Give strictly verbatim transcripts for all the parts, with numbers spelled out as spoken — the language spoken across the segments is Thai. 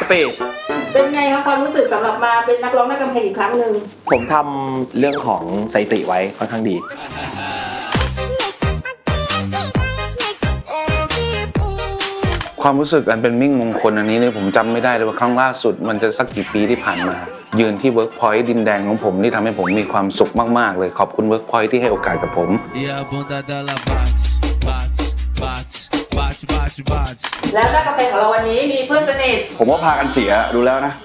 ปีเป็นไงครับความรู้สึกสำหรับมาเป็นนักร้องนักเพลงอีกครั้งหนึ่งผมทำเรื่องของสถิติไว้ค่อนข้างดีความรู้สึกอันเป็นมิ่งมงคลอันนี้เนี่ยผมจำไม่ได้เลยว่าครั้งล่าสุดมันจะสักกี่ปีที่ผ่านมายืนที่เวิร์กพอยต์ดินแดงของผมที่ทำให้ผมมีความสุขมากๆเลยขอบคุณเวิร์กพอยต์ที่ให้โอกาสกับผมแล้วนักเพลงของเราวันนี้มีเพื่อนสนิทผมว่าพากันเสียดูแล้วนะ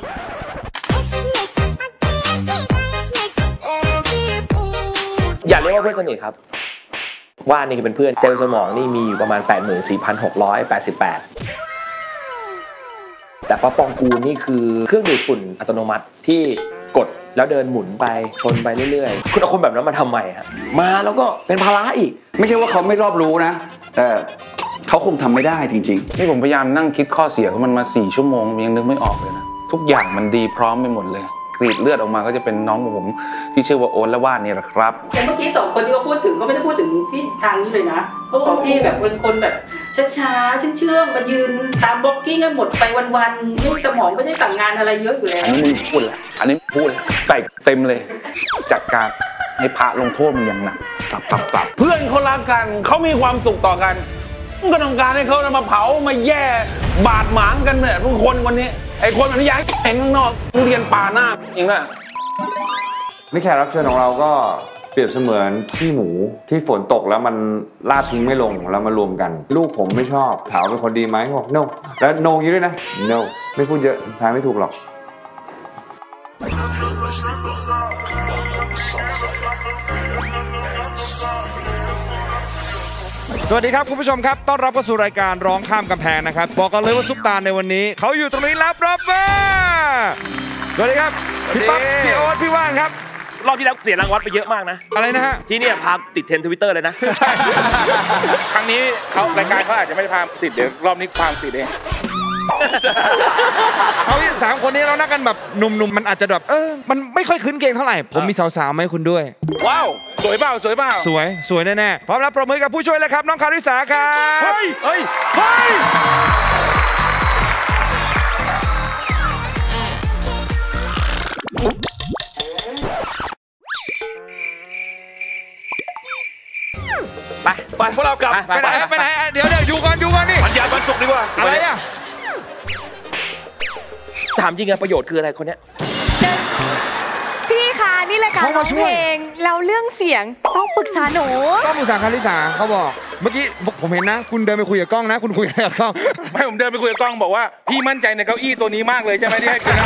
อย่าเรียกว่าเพื่อนสนิทครับว่านี่คือเป็นเพื่อนเซลล์สมองนี่มีอยู่ประมาณ แปดหมื่นสี่พันหกร้อยแปดสิบแปด แต่ป๊อปปองกูลนี่คือเครื่องดูดฝุ่นอัตโนมัติที่กดแล้วเดินหมุนไปชนไปเรื่อยๆคุณเอาคนแบบนั้นมาทำไมฮะมาแล้วก็เป็นภาระอีกไม่ใช่ว่าเขาไม่รอบรู้นะแต่เขาคงทำไม่ได้จริงๆนี่ผมพยายามนั่งคิดข้อเสียของมันมาสี่ชั่วโมงยังนึกไม่ออกเลยนะทุกอย่างมันดีพร้อมไปหมดเลยกรีดเลือดออกมาก็จะเป็นน้องของผมที่ชื่อว่าโอ๊ตและว่านนี่แหละครับแต่เมื่อกี้สองคนที่เขาพูดถึงก็ไม่ได้พูดถึงพี่ทางนี้เลยนะเขาบอกพี่แบบเป็นคนแบบช้าๆเชื่องๆมายืนตามบล็อกกิ้งกันหมดไปวันๆไม่สมองไม่ได้สั่งงานอะไรเยอะอยู่แล้วอันนี้มึงพูดแหละอันนี้พูดใส่เต็มเลยจัดการให้พระลงโทษมึงอย่างหนักสับสับสับเพื่อนเขารักกันเขามีความสุขต่อกันมึงก็ต้องการให้เขามาเผามาแย่บาดหมางกันเนี่ยทุกคนวันนี้ไอ้คนมันย้ายแข่งข้างนอกเรียนป่าหน้าอย่างนั้นนี่แขกรับเชิญของเราก็เปรียบเสมือนขี้หมูที่ฝนตกแล้วมันลาดทิ้งไม่ลงแล้วมารวมกันลูกผมไม่ชอบถามเป็นคนดีไหมบอก no แล้ว no อย่างนี้ด้วยนะ no ไม่พูดเยอะทางไม่ถูกหรอกสวัสดีครับคุณผู้ชมครับต้อนรับเข้าสู่รายการร้องข้ามกำแพงนะครับบอกกันเลยว่าซุปตาในวันนี้เขาอยู่ตรงนี้รับรับมาสวัสดีครับพี่ป๊อปพี่โอ๊ตพี่ว่านครับรอบที่แล้วเสียรางวัลไปเยอะมากนะอะไรนะฮะที่นี่พาติดเทรนด์ทวิตเตอร์เลยนะครั้งนี้เขารายการเขาอาจจะไม่ได้พาติดเดี๋ยวรอบนี้พาติดเองเขาสามคนนี้เรานักกันแบบหนุ่มๆมันอาจจะแบบเออมันไม่ค่อยคุ้นเกงเท่าไหร่ผมมีสาวๆมาให้คุณด้วยว้าวสวยเปล่าสวยเปล่าสวยสวยแน่ๆพร้อมแล้วปรบมือกับผู้ช่วยเลยครับน้องคาริสาครับเฮ้ยเฮ้ยเฮ้ยไปไปพวกเรากลับไปไหนไปไหนเดี๋ยวเดี๋ยวอยู่ก่อนอยู่ก่อนนี่วันยาวันศุกร์ดีกว่าอะไรอ่ะถามจริงอะประโยชน์คืออะไรคนเนี้ยพี่คะนี่รายการร้องเพลงแล้วเรื่องเสียงต้องปรึกษาหนูต้องปรึกษาคาริสาเขาบอกเมื่อกี้ผมเห็นนะคุณเดินไปคุยกับกล้องนะคุณคุยกับกล้องไม่ผมเดินไปคุยกับกล้องบอกว่าพี่มั่นใจในเก้าอี้ตัวนี้มากเลยใช่ไหมที่ให้คุณ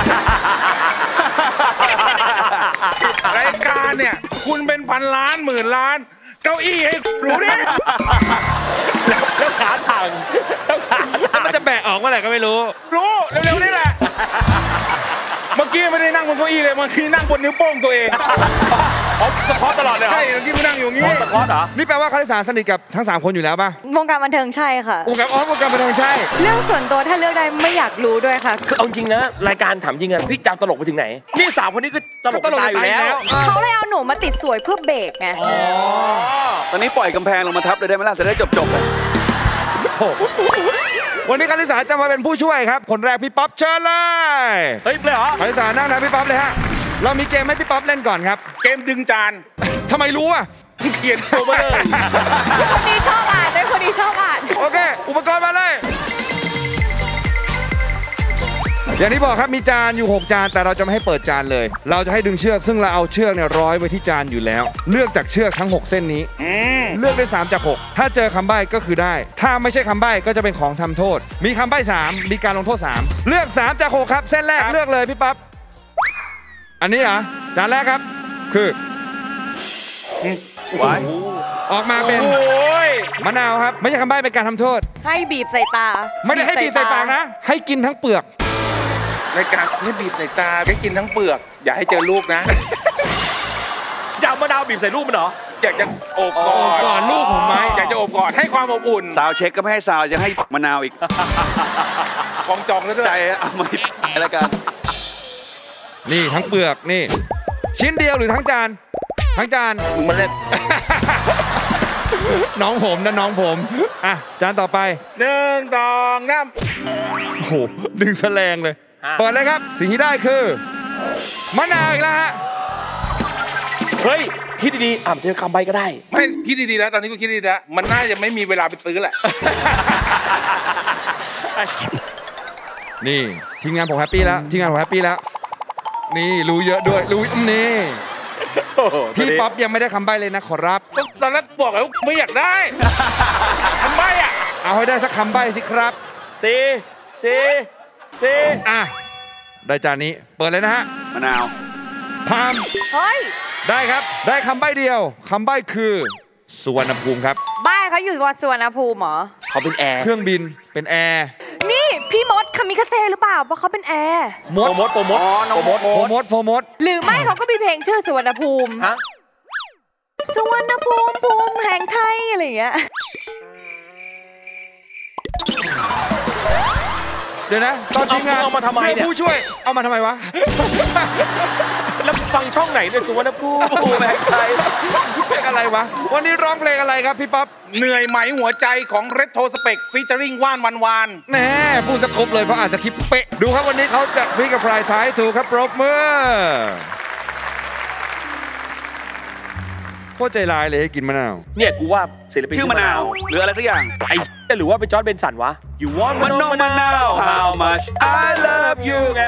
รายการเนี่ยคุณเป็นพันล้านหมื่นล้านเก้าอี้ให้รู้ดิแล้วขาถังแล้วขามันจะแบะออกเมื่อไหร่ก็ไม่รู้รู้เร็วๆนี่แหละเมื่อกี้ไม่ได้นั่งบนเก้าอี้เลยเมื่อกี้นั่งบนนิ้วโป้งตัวเองอ๋อสปอร์ตตลอดเลยใช่เมื่อกี้ไม่นั่งอยู่งี้สปอร์ตเหรอนี่แปลว่าคาริสาสนิทกับทั้งสามคนอยู่แล้วป่ะวงการบันเทิงใช่ค่ะวงการอ๋อวงการบันเทิงใช่เรื่องส่วนตัวถ้าเลือกได้ไม่อยากรู้ด้วยค่ะคือเอาจริงนะรายการถามจริงอะพี่จำตลกไปถึงไหนนี่สาวคนนี้ก็ตลกตายอยู่แล้วเขาเลยเอาหนูมาติดสวยเพื่อเบรกไงอ๋อตอนนี้ปล่อยกำแพงลงมาทับเลยได้ไหมล่ะจะได้จบๆเลยวันนี้คาริสาจะมาเป็นผู้ช่วยครับคนแรกพี่ป๊อปเชิญเลยเฮ้ยเลยเหรอคาริสานั่งนะพี่ป๊อปเลยฮะเรามีเกมให้พี่ป๊อปเล่นก่อนครับเกมดึงจานทำไมรู้อ่ะเขียนตัวมาเลยคนนี้ชอบอ่านแต่คนนี้ชอบอ่านโอเคอุปกรณ์มาเลยอย่างที่บอกครับมีจานอยู่หกจานแต่เราจะไม่ให้เปิดจานเลยเราจะให้ดึงเชือกซึ่งเราเอาเชือกเนี่ยร้อยไว้ที่จานอยู่แล้วเลือกจากเชือกทั้งหกเส้นนี้เลือกได้สามจากหกถ้าเจอคำใบ้ก็คือได้ถ้าไม่ใช่คำใบ้ก็จะเป็นของทำโทษมีคำใบ้สามมีการลงโทษสามเลือกสามจากหกครับเส้นแรกเลือกเลยพี่ปั๊บอันนี้เหรอจานแรกครับคือว้ายออกมาเป็นมะนาวครับไม่ใช่คำใบ้เป็นการทำโทษให้บีบใส่ตาไม่ได้ให้บีบใส่ปากนะให้กินทั้งเปลือกรายการให้บีบใส่ตาให้กินทั้งเปลือกอย่าให้เจอลูกนะจะเอามะนาวบีบใส่ลูกมันเหรออยากจะโอบกอดก่อนลูกผมไหมอยากจะโอบกอดให้ความอบอุ่นสาวเช็คก็ไม่ให้สาวจะให้มะนาวอีกของจองแล้วด้วยใจเอามาอะไรกันนี่ทั้งเปลือกนี่ชิ้นเดียวหรือทั้งจานทั้งจานมึงมาเล่นน้องผมนะน้องผมอ่ะจานต่อไปหนึ่งสองสามโอ้โหดึงแสลงเลยเปิดเลยครับสิ่งที่ได้คือมะนาวอีกแล้วฮะเฮ้ยคิดดีๆอ่ะเจอคำใบก็ได้ไม่คิดดีๆแล้วตอนนี้ก็คิดดีๆแล้วมันน่าจะไม่มีเวลาไปซื้อแหละนี่ทีมงานผมแฮปปี้แล้วทีมงานผมแฮปปี้แล้วนี่รู้เยอะด้วยรู้นี่พี่ป๊อปยังไม่ได้คำใบ้เลยนะขอรับตอนแรกบอกแล้วไม่อยากได้คำใบ้อะเอาให้ได้สักคำใบ้สิครับซีซีซีอ่ะได้จานนี้เปิดเลยนะฮะมะนาวพามเฮ้ยได้ครับได้คำใบ้เดียวคำใบ้คือสุวรรณภูมิครับบ้านเขาอยู่วัดสุวรรณภูมิเหรอเขาเป็นแอร์เครื่องบินเป็นแอร์นี่พี่มดคามิคาเซ่หรือเปล่าเพราะเขาเป็นแอร์มดโฟมดโฟมดโฟมดโฟมดโฟมดหรือไม่เขาก็มีเพลงชื่อสุวรรณภูมิฮะสุวรรณภูมิภูมิแห่งไทยอะไรอย่างเงี้ยเดี๋ยวนะตอนทีมงานเอามาทำไมเนี่ยผู้ช่วยเอามาทำไมวะแล้วฟังช่องไหนเนี่ยสุวรรณภูมิภูมิแห่งไทยเพลงอะไรวะวันนี้ร้องเพลงอะไรครับพี่ป๊อปเหนื่อยไหมหัวใจของเรดโทสเปกฟีเจอริ่งว่านวันวานแน่พูดสครบเลยเพราะอ่านสคริปต์เป๊ะดูครับวันนี้เขาจะฟีกับพรายท้ายถูกครับปรบมือโคตรใจร้ายเลยให้กินมะนาวเนี่ยกูว่าศิลปินชื่อมะนาวหรืออะไรสักอย่างไอ้หรือว่าเป็นจอร์จเบนสันวะ You want to knowมะนาว How much I love you ไง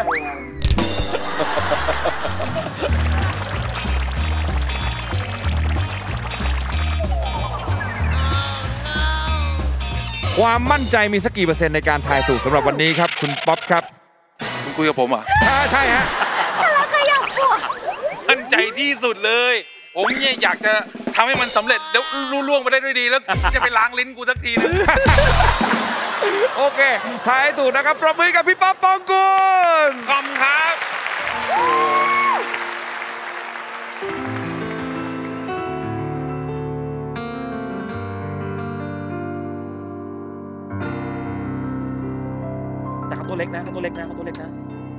ความมั่นใจมีสักกี่เปอร์เซ็นต์ในการทายถูกสำหรับวันนี้ครับคุณป๊อปครับคุณคุยกับผมเหรอใช่ฮะแล้วขยับหัวมั่นใจที่สุดเลยผมเนี่ยอยากจะทำให้มันสำเร็จเดี๋ยวล่วงไปได้ด้วยดีแล้วจะไปล้างลิ้นกูสักทีนึงโอเคทายถูกนะครับปรบมือกับพี่ป๊อปปองกุลขอบคุณครับแต่เขาตัวเล็กนะเขาตัวเล็กนะเขาตัวเล็กนะ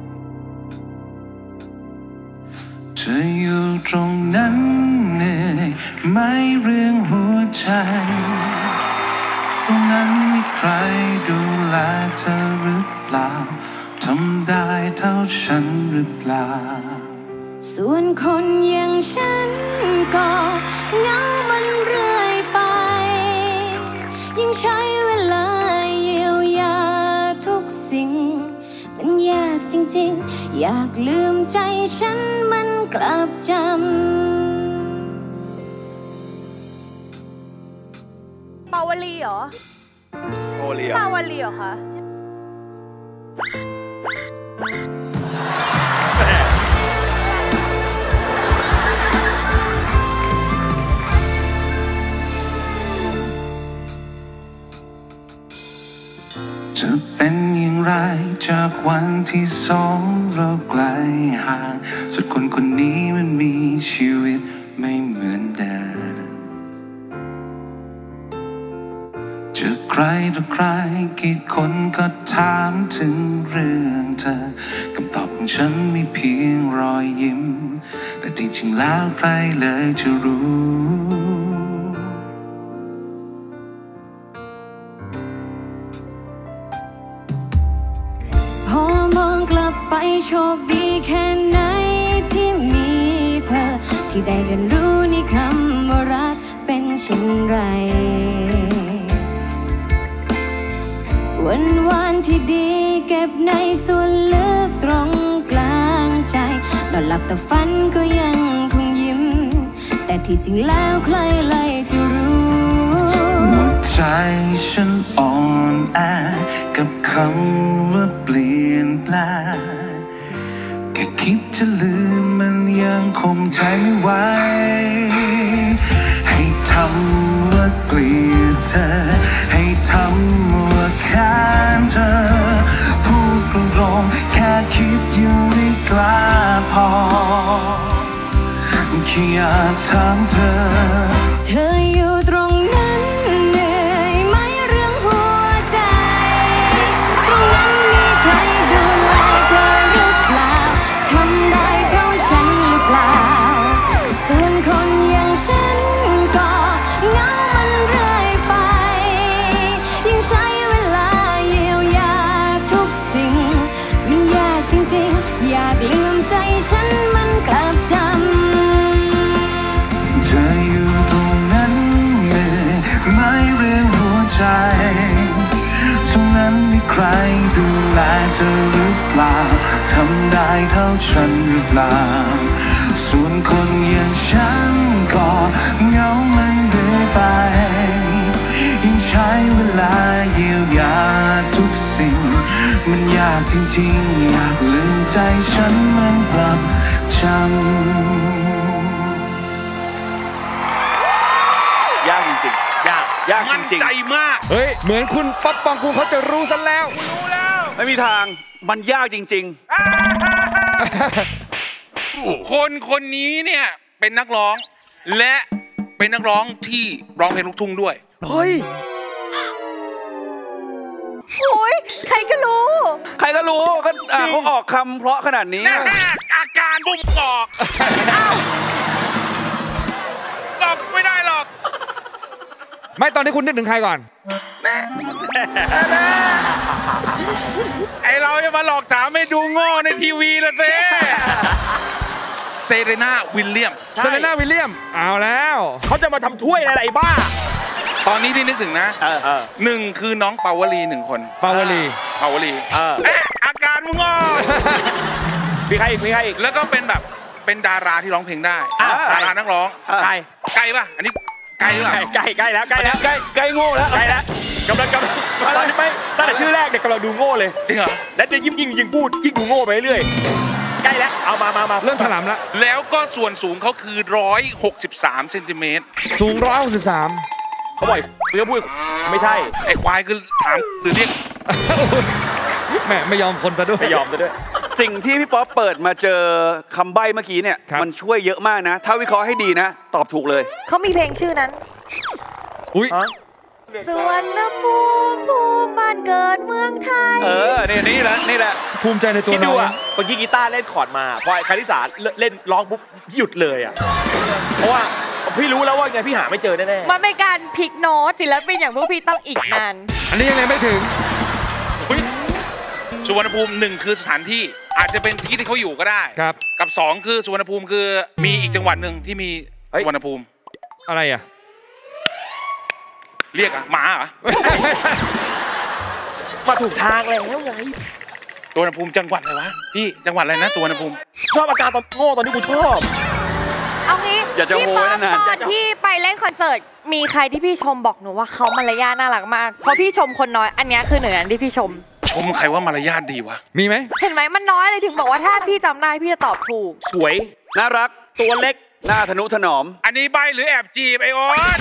เธออยู่ตรงนั้นเหนื่อยไหมเรื่องหัวใจตรงนั้นมีใครดูแลเธอหรือเปล่าทำได้เท่าฉันหรือเปล่าส่วนคนอย่างฉันก็เหงามันเรื่อยไปยังใช้เวลาเยียวยาทุกสิ่งมันยากจริงๆอยากลืมใจฉันมันกลับจำปาวลีเหรอปาวลีปาวลีเหรอคะจะเป็นอย่างไรจากวันที่สองเราไกลห่างสุดคนคนนี้มันมีชีวิตไม่เหมือนเดิมเจอใครต่อใครกี่คนก็ถามถึงเรื่องเธอคำตอบของฉันมีเพียงรอยยิ้มแต่จริงๆแล้วใครเลยจะรู้ไปโชคดีแค่ไหนที่มีเธอที่ได้เรียนรู้ในคำว่ารักเป็นเช่นไรวันวานที่ดีเก็บในส่วนลึกตรงกลางใจนอนหลับแต่ฝันก็ยังคงยิ้มแต่ที่จริงแล้วใครเลยจะรู้หัวใจฉันอ่อนแอกับคำว่าเปลี่ยนแปลงแค่คิดจะลืมมันยังคงใจไม่ไหวให้ทำว่าเกลียดเธอให้ทำว่าแค้นเธอพูดตรงๆแค่คิดอยู่ไม่กล้าพอแค่อยากถามเธอเธออยู่ตรงนั้นเหนื่อยไหมเรื่องหัวใจตรงนั้นมีใครดูแลเธอหรือเปล่าทำได้เท่าฉันหรือเปล่าส่วนคนอย่างฉันก็เหงามันเรื่อยไปยังใช้เวลาเยียวยาทุกสิ่งมันยากจฉันหรือเปล่าส่วนคนอย่างฉันก็เหงามันเรื่อยไปยิ่งใช้เวลาเยียวยาทุกสิ่งมันยากจริงๆอยากลืมใจฉันมันกลับจำยากจริงๆยากยากจริงๆมั่นใจมากเฮ้ยเหมือนคุณป๊อปปองกูลเขาจะรู้ซะแล้วรู้แล้วไม่มีทางมันยากจริงๆคนคนนี้เนี่ยเป็นนักร้องและเป็นนักร้องที่ร้องเพลงลูกทุ่งด้วยเฮ้ยโอ้ยใครก็รู้ใครก็รู้ก็เขาออกคำเพราะขนาดนี้อาการบุ้มกอกหลอกไม่ได้หรอกไม่ตอนนี้คุณนึกถึงใครก่อนไอเราจะมาหลอกถามไม่ดูโง่ในทีวีละเซ่เซเรนาวิลเลียมเซเรนาวิลเลียมเอาแล้วเขาจะมาทำถ้วยอะไรบ้าตอนนี้ที่นึกถึงนะหนึ่งคือน้องเปาวลีหนึ่งคนเปาวลีเปาวลีเอ๊ะอาการมึงงอมีใครอีกมีใครอีกแล้วก็เป็นแบบเป็นดาราที่ร้องเพลงได้ดารานักร้องไก่ไก่ป่ะอันนี้ไก่หรือเปล่าไก่ไก่แล้วไก่แล้วไก่ไก่โง่แล้วไก่แล้วกำลังกำลังตอนนี้ไม่ตั้งแต่ชื่อแรกเนี่ยกำลังดูโง่เลยจริงเหรอแล้วจะยิ่งยิ่งยิ่งพูดยิ่งดูโง่ไปเรื่อยใกล้แล้วเอามามามาเริ่มถลำแล้วแล้วก็ส่วนสูงเขาคือร้อยหกสิบสามเซนติเมตรสูงร้อยหกสิบสามเขาบ่อยเรื่องพูดไม่ใช่ไอ้ควายคือถามหรือเรียกแม่ไม่ยอมคนซะด้วยไม่ยอมซะด้วยสิ่งที่พี่ป๊อปเปิดมาเจอคำใบ้เมื่อกี้เนี่ยมันช่วยเยอะมากนะถ้าวิเคราะห์ให้ดีนะตอบถูกเลยเขามีเพลงชื่อนั้นอุ้ยสวนภูมิภูมิบ้านเกิดเมืองไทยเออนี่นี่แหละนี่แหละภูมิใจในตัวน้องเมื่อกี้กีตาร์เล่นคอร์ดมาพอคาริสาเล่นร้องปุ๊บหยุดเลยอ่ะเพราะว่าพี่รู้แล้วว่าไงพี่หาไม่เจอแน่ๆมันเป็นการพลิกโน้ตศิลปินอย่างพวกพี่ต้องอีกนานอันนี้ยังไงไม่ถึงสุวรรณภูมิหนึ่งคือสถานที่อาจจะเป็นที่ที่เขาอยู่ก็ได้ครับกับสองคือสุวรรณภูมิคือมีอีกจังหวัดหนึ่งที่มีสุวรรณภูมิอะไรอ่ะเรียกอะหมาเหรอมาถูกทางแล้วไงสุวรรณภูมิจังหวัดอะไรวะพี่จังหวัดอะไรนะสุวรรณภูมิชอบอาการตอนโง่ตอนนี้กูชอบเอางี้อยากจะโวยนะตอนที่ไปเล่นคอนเสิร์ตมีใครที่พี่ชมบอกหนูว่าเขามารยาทน่ารักมากเพราะพี่ชมคนน้อยอันนี้คือหนึ่งอันที่พี่ชมชมใครว่ามารยาทดีวะมีไหมเห็นไหมมันน้อยเลยถึงบอกว่าถ้าพี่จำได้พี่จะตอบถูกสวยน่ารักตัวเล็กหน้าทนุถนอมอันนี้ใบหรือแอบจีบไอโอ๊ต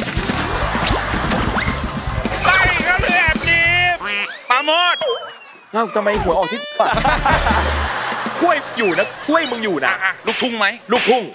ใบเขาหรือแอบจีบปาโมดเอ้าทำไมหัวออกที่ปากกล้วยอยู่นะกล้วยมึงอยู่นะลูกทุ่งไหมลูกทุ่ง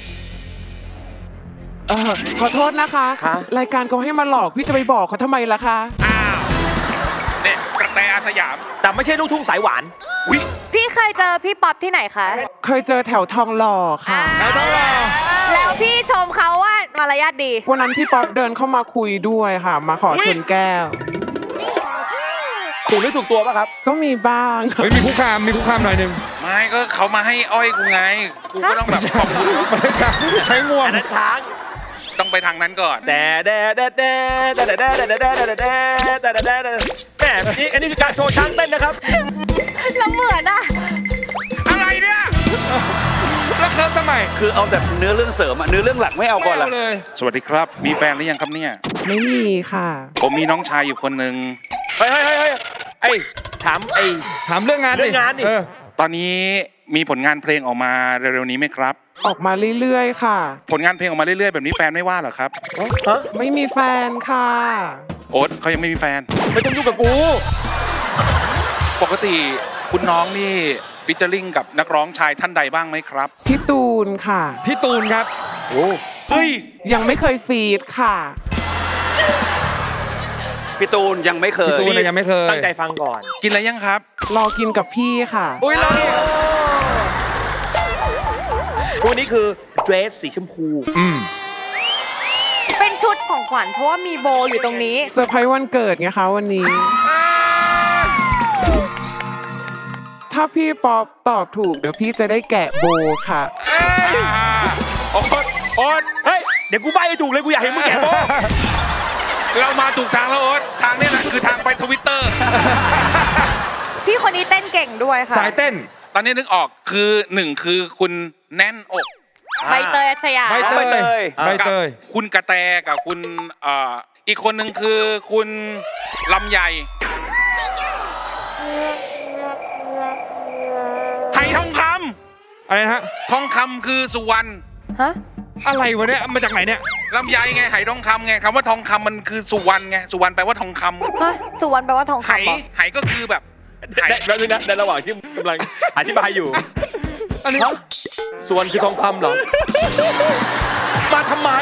เออขอโทษนะคะรายการเขาให้มาหลอกพี่จะไปบอกเขาทำไมล่ะคะอ้าวเนี่ยกระแตอาสยามแต่ไม่ใช่ลูกทุ่งสายหวานวิพี่เคยเจอพี่ป๊อปที่ไหนคะเคยเจอแถวทองหล่อค่ะแถวทองหล่อแล้วพี่ชมเขาว่ามารยาทดีวันนั้นพี่ป๊อปเดินเข้ามาคุยด้วยค่ะมาขอชนแก้วถูกหรือถูกตัวป่ะครับก็มีบ้างเฮ้ยมีคุกคามมีคุกคามหน่อยนึงไม่ก็เขามาให้อ้อยกูไงกูก็ต้องแบบขอบคุณใช้งวงอันนั้นช้างต้องไปทางนั้นก่อนแต่แต่แต่แต่แต่แต่แต่แต่แต่แต่แต่แต่แต่แม่นี่อันนี้คือการโชว์ช้างเต้นนะครับแล้วเหมือนอะอะไรเนี่ยแล้วครับทำไมคือเอาแบบเนื้อเรื่องเสริมอะเนื้อเรื่องหลักไม่เอาก่อนเลยสวัสดีครับมีแฟนหรือยังครับเนี่ยไม่มีค่ะผมมีน้องชายอยู่คนหนึ่งเฮ้ยเฮ้ยเฮ้ยไอ้ถามไอ้ถามเรื่องงานเรื่องงานดิตอนนี้มีผลงานเพลงออกมาเร็วๆนี้ไหมครับออกมาเรื่อยๆค่ะผลงานเพลงออกมาเรื่อยๆแบบนี้แฟนไม่ว่าหรอครับฮะไม่มีแฟนค่ะโอ๊ตเขายังไม่มีแฟนไม่ต้องยุ่งกับกูปกติคุณน้องนี่ฟิชเจอริ่งกับนักร้องชายท่านใดบ้างไหมครับพี่ตูนค่ะพี่ตูนครับโอ้เฮ้ยยังไม่เคยฟีดค่ะพี่ตูนยังไม่เคยพี่ตูนยังไม่เคยตั้งใจฟังก่อนกินอะไรยังครับรอกินกับพี่ค่ะอุ้ยรอตัวนี้คือเดรสสีชมพูอืมเป็นชุดของขวัญเพราะว่ามีโบอยู่ตรงนี้เซอร์ไพรส์วันเกิดไงคะวันนี้ถ้าพี่ป๊อปตอบถูกเดี๋ยวพี่จะได้แกะโบค่ะโอ๊ตโอ๊ตเฮ้ยเดี๋ยวกูใบ้ให้ถูกเลยกูอยากเห็นมึงแกะโบเรามาถูกทางแล้วโอ๊ตทางนี้แหละคือทางไปทวิตเตอร์พี่คนนี้เต้นเก่งด้วยค่ะสายเต้นตอนนี้นึกออกคือหนึ่งคือคุณแน่นอกใบเตยสยามใบเตยใบเตยคุณกระแตกับคุณเอ่ออีกคนหนึ่งคือคุณลำไยไหทองคำอะไรนะฮะทองคำคือสุวรรณฮะอะไรวะเนี่ยมาจากไหนเนี่ยลำไยไงไหทองคำไงคำว่าทองคำมันคือสุวรรณไงสุวรรณแปลว่าทองคำฮะสุวรรณแปลว่าทองคำไหไหก็คือแบบไหแล้วนึงนะในระหว่างที่กำลังอธิบายอยู่อันนี้สุวรรณคือทองคำเหรอมาทำไม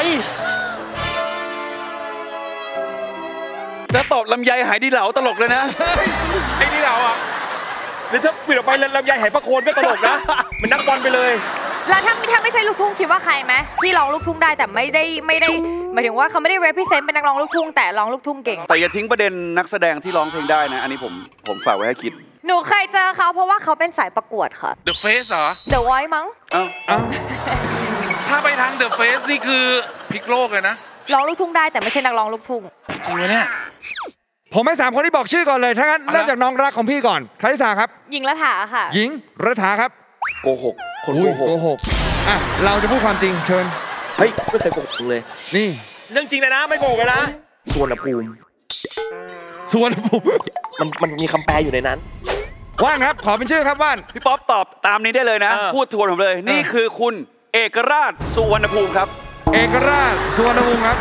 แล้วตอบลำไยหายดีเหลาตลกเลยนะไอ้ดีเหลาอ่ะหรือถ้าปิดออกไปลำไยหายประโคนก็ตลกนะมันนักบอลไปเลยแล้วถ้าถ้าไม่ใช่ลูกทุ่งคิดว่าใครไหมที่ร้องลูกทุ่งได้แต่ไม่ได้ไม่ได้หมายถึงว่าเขาไม่ได้ represent เป็นนักร้องลูกทุ่งแต่ร้องลูกทุ่งเก่งแต่อย่าทิ้งประเด็นนักแสดงที่ร้องเพลงได้นะอันนี้ผมผมฝากไว้ให้คิดหนูเคยเจอเขาเพราะว่าเขาเป็นสายประกวดค่ะ The Face เหรอ The Voice มั้งเอ้าเอ้าถ้าไปทาง The Face นี่คือพลิกโลกเลยนะร้องลูกทุ่งได้แต่ไม่ใช่นักร้องลูกทุ่งจริงไหมเนี่ยผมให้สามคนที่บอกชื่อก่อนเลยถ้างั้นเริ่มจากน้องรักของพี่ก่อนคาริสาครับหญิงรัฐาค่ะหญิงรัฐาครับโกหกคนโกหกโกหกอ่ะเราจะพูดความจริงเชิญเฮ้ยไม่เคยโกหกเลยนี่เรื่องจริงเลยนะไม่โกหกเลยนะสุวรรณภูมิสุวรรณภูมิมันมันมีคำแปลอยู่ในนั้นว่านครับขอเป็นชื่อครับว่านพี่ป๊อปตอบตามนี้ได้เลยนะพูดทวนผมเลยนี่คือคุณเอกราชสุวรรณภูมิครับเอกราชสุวรรณภูมิครับ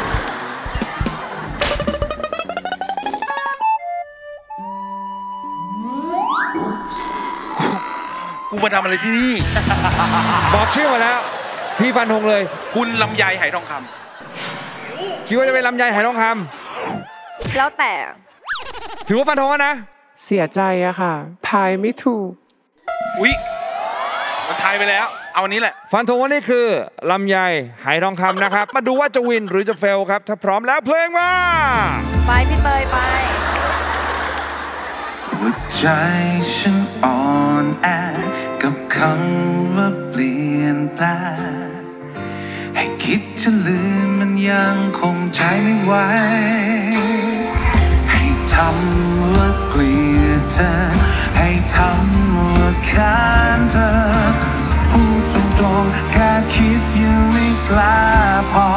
กูมาทำอะไรที่นี่บอกชื่อมาแล้วพี่ฟันธงเลยคุณลำไยไหทองคำคิดว่าจะเป็นลำไยไหทองคำแล้วแต่ถือว่าฟันธงนะเสียใจอะค่ะทายไม่ถูกอุ๊ยมันทายไปแล้วเอาอันนี้แหละฟันธงว่านี่คือลำไยไหทองคำนะครับมาดูว่าจะวินหรือจะเฟลครับถ้าพร้อมแล้วเพลงมาไปพี่เตยไปหัวใจฉันอ่อนแอกับคำว่าเปลี่ยนแปลงให้คิดจะลืมมันยังคงใจไม่ไหวให้ทำว่าเกลียดเธอให้ทำว่าค้านเธอพูดตรงๆแค่คิดยังไม่กล้าพอ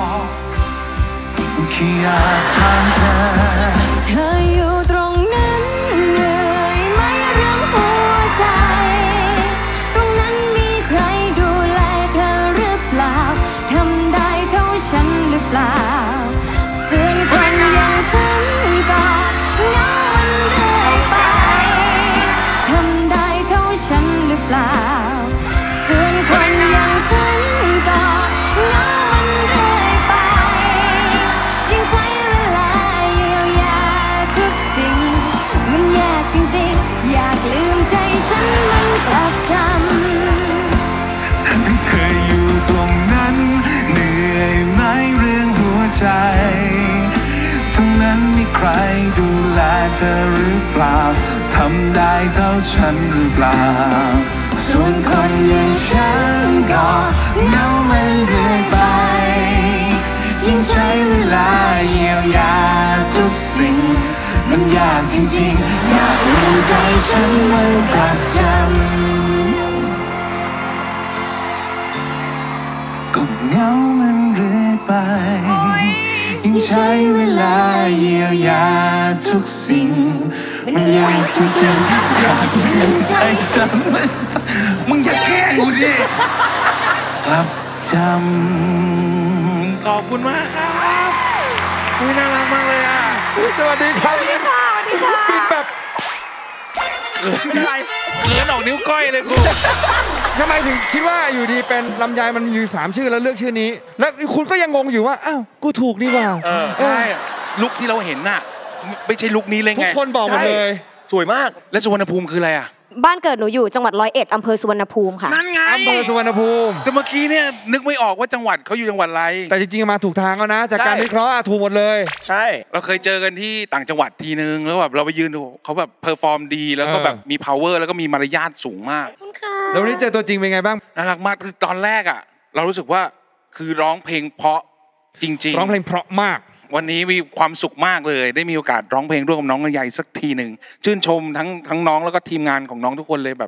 แค่อยากถามเธอเธออยู่ตรงนั้นเหนื่อยไหมเรื่องหัวใจตรงนั้นมีใครดูแลเธอหรือเปล่าทำได้เท่าฉันหรือเปล่าส่วนคนอย่างฉันก็เหงามันเรื่อยไปทำได้เท่าฉันหรือเปล่าส่วนคนอย่างฉันก็เหงามันเรื่อยไปยิ่งใช้เวลาเยียวยาทุกสิ่งมันยากจริงๆอยากลืมใจฉันมันกลับจำเคยอยู่ตรงนั้นเหนื่อยไหมเรื่องหัวใจตรงนั้นมีใครดูแลเธอหรือเปล่าทำได้เท่าฉันหรือเปล่าส่วนคนอย่างฉันก็เหงามันเรื่อยไปยิ่งใช้เวลาเยียวยาทุกสิ่งมันยากจริงๆอยากลืมใจฉันมันกลับจำก็เหงามันเรื่อยไปยิ่งใช้เวลาเยียวยาทุกสิ่งมันยากจริงๆอยากลืมใจฉันมึงอย่าแกล้งกูดิกลับจำขอบคุณมากครับอุ๊ยน่ารักมากเลยอ่ะสวัสดีครับสวัสดีค่ะสวัสดีค่ะปิดแบบเขินอะไรเขินออกนิ้วก้อยเลยกูทำไมถึงคิดว่าอยู่ดีเป็นลำไยมันมีสามชื่อแล้วเลือกชื่อนี้แล้วคุณก็ยังงงอยู่ว่าอ้าวกูถูกนี่ว่าใช่ลุคที่เราเห็นน่ะไม่ใช่ลุคนี้เลยไงทุกคนบอกหมดเลยสวยมากและสุวรรณภูมิคืออะไรอ่ะบ้านเกิดหนูอยู่จังหวัดร้อยเอ็ดอำเภอสุวรรณภูมิค่ะนั่นไงอำเภอสุวรรณภูมิแต่เมื่อกี้เนี่ยนึกไม่ออกว่าจังหวัดเขาอยู่จังหวัดอะไรแต่จริงๆมาถูกทางแล้วนะจากการวิเคราะห์ถูกหมดเลยใช่เราเคยเจอกันที่ต่างจังหวัดทีนึงแล้วแบบเราไปยืนดูเขาแบบเพอร์ฟอร์มดีแล้วก็แบบมี power แล้วก็มีมารยาทสูงมากแล้ววันนี้เจอตัวจริงเป็นไงบ้างน่ารักมากคือตอนแรกอ่ะเรารู้สึกว่าคือร้องเพลงเพราะจริงๆร้องเพลงเพราะมากวันนี้มีความสุขมากเลยได้มีโอกาสร้องเพลงร่วมกับน้องลำไยสักทีหนึ่งชื่นชมทั้งทั้งน้องแล้วก็ทีมงานของน้องทุกคนเลยแบบ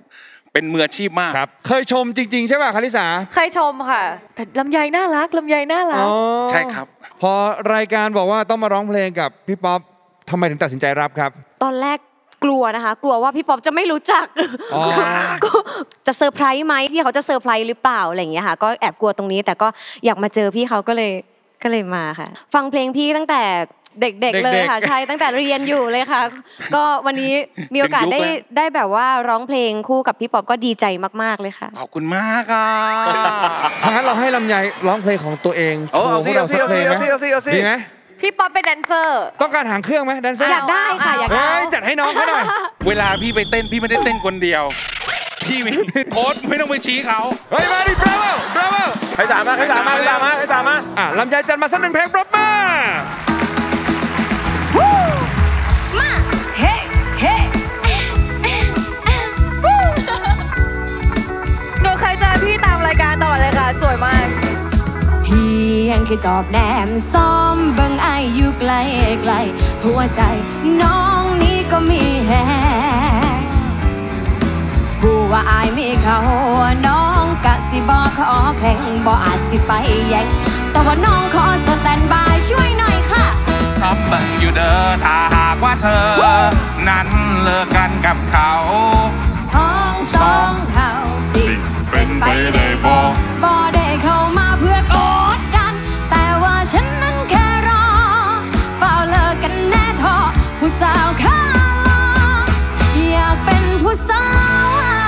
เป็นมืออาชีพมากครับเคยชมจริงๆใช่ป่ะคาริสาเคยชมค่ะแต่ลำไยน่ารักลำไยน่ารักใช่ครับพอรายการบอกว่าต้องมาร้องเพลงกับพี่ป๊อปทำไมถึงตัดสินใจรับครับตอนแรกกลัวนะคะกลัวว่าพี่ป๊อปจะไม่รู้จักจะเซอร์ไพรส์ไหมพี่เขาจะเซอร์ไพรส์หรือเปล่าอะไรอย่างเงี้ยค่ะก็แอบกลัวตรงนี้แต่ก็อยากมาเจอพี่เขาก็เลยก็เลยมาค่ะฟังเพลงพี่ตั้งแต่เด็กๆเลยค่ะใช่ตั้งแต่เรียนอยู่เลยค่ะก็วันนี้มีโอกาสได้ได้แบบว่าร้องเพลงคู่กับพี่ป๊อปก็ดีใจมากๆเลยค่ะขอบคุณมากค่ะงั้นเราให้ลำไยร้องเพลงของตัวเองโชว์พวกเราสักเพลงไหมดีไหมพี่ป๊อปเป็นแดนเซอร์ต้องการหางเครื่องไหมแดนเซอร์อยากได้ค่ะอยากได้จัดให้น้องเขาหน่อยเวลาพี่ไปเต้นพี่ไม่ได้เต้นคนเดียวพี่มีโค้ชไม่ต้องไปชี้เขาเฮ้ยมาดิบราโวบราโวใครสามมาใครสามมาใครสามมาใครสามมาอ่ะลำไยจัดมาสักหนึ่งเพลงปรบมือมาเฮ้เฮ้หนูเคยเจอพี่ตามรายการตลอดเลยค่ะสวยมากเพียงแค่จอบแนมซ้อมเบิ่งไออยู่ไกลไกลหัวใจน้องนี้ก็มีแฮงผู้ว่าอายมีเขาน้องกะสิบอกขอแข่งบ่อาจสิไปแย่งแต่ว่าน้องขอสแตนบายช่วยหน่อยค่ะชอบเบิ่งอยู่เด้อถ้าหากว่าเธอนั้นเลิกกันกับเขาท้องสองเขาสิเป็นไปได้บ่บ่ได้เข้ามาเพื่อกดดันแต่ว่าฉันนั้นแค่รอเฝ้าเลิกกันแน่ทอผู้สาวข้าลออยากเป็นผู้สาว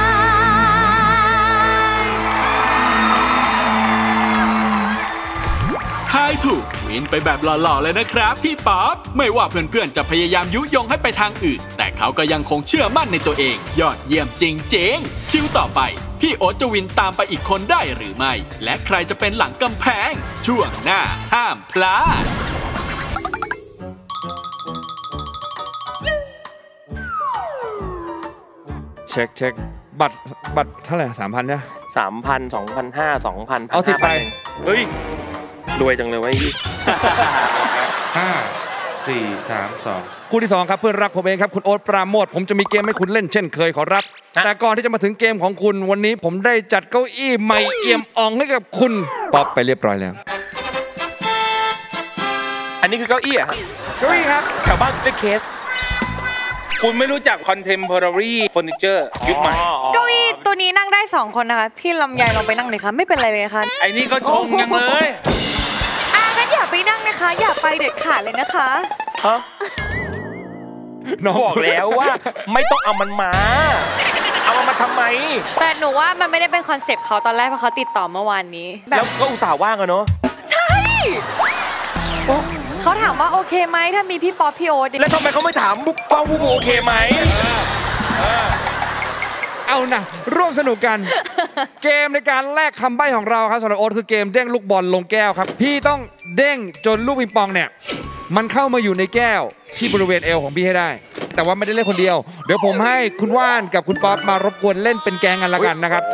ทายถูกวินไปแบบหล่อๆเลยนะครับพี่ป๊อปไม่ว่าเพื่อนๆจะพยายามยุยงให้ไปทางอื่นแต่เขาก็ยังคงเชื่อมั่นในตัวเองยอดเยี่ยมจริงๆคิวต่อไปพี่โอ๊ตจะวินตามไปอีกคนได้หรือไม่และใครจะเป็นหลังกำแพงช่วงหน้าห้ามพลาดเช็คเช็คบัตรบัตรเท่าไหร่สามพันเนี่ยสามพันสองพันห้าสองพันเอาสิบไปเฮ้ยรวยจังเลยไว้พี่ห้าสี่สามสองคู่ที่สองครับเพื่อนรักผมเองครับคุณโอ๊ตปราโมทผมจะมีเกมให้คุณเล่นเช่นเคยขอรับแต่ก่อนที่จะมาถึงเกมของคุณวันนี้ผมได้จัดเก้าอี้ใหม่เอี่ยมอ่องให้กับคุณป๊อปไปเรียบร้อยแล้วอันนี้คือเก้าอี้อะเก้าอี้ครับแถวบ้านเรียกเคสคุณไม่รู้จัก contemporary furniture ยุคใหม่เก้าอี้ตัวนี้นั่งได้สองคนนะคะพี่ลำไยลองไปนั่งเลยค่ะไม่เป็นไรเลยค่ะไอ้นี่ก็ชงยังเลยอ่ะงั้นอย่าไปนั่งนะคะอย่าไปเด็ดขาดเลยนะคะฮะบอกแล้วว่าไม่ต้องเอามันมาเอามันมาทำไมแต่หนูว่ามันไม่ได้เป็นคอนเซปต์เขาตอนแรกเพราะเขาติดต่อเมื่อวานนี้แล้วก็อุตส่าห์ว่างอะเนาะใช่เขาถามว่าโอเคไหมถ้ามีพี่ป๊อปพี่โอ๊ตแล้วทำไมเขาไม่ถามบุ๊กป้องบุ๊กโอเคไหมเอานะร่วมสนุกกันเกมในการแลกคำใบ้ของเราครับสำหรับโอ๊ตคือเกมเด้งลูกบอลลงแก้วครับพี่ต้องเด้งจนลูกปิงปองเนี่ยมันเข้ามาอยู่ในแก้วที่บริเวณเอวของพี่ให้ได้แต่ว่าไม่ได้เล่นคนเดียวเดี๋ยวผมให้คุณว่านกับคุณป๊อปมารบกวนเล่นเป็นแกงกันละกันนะครับ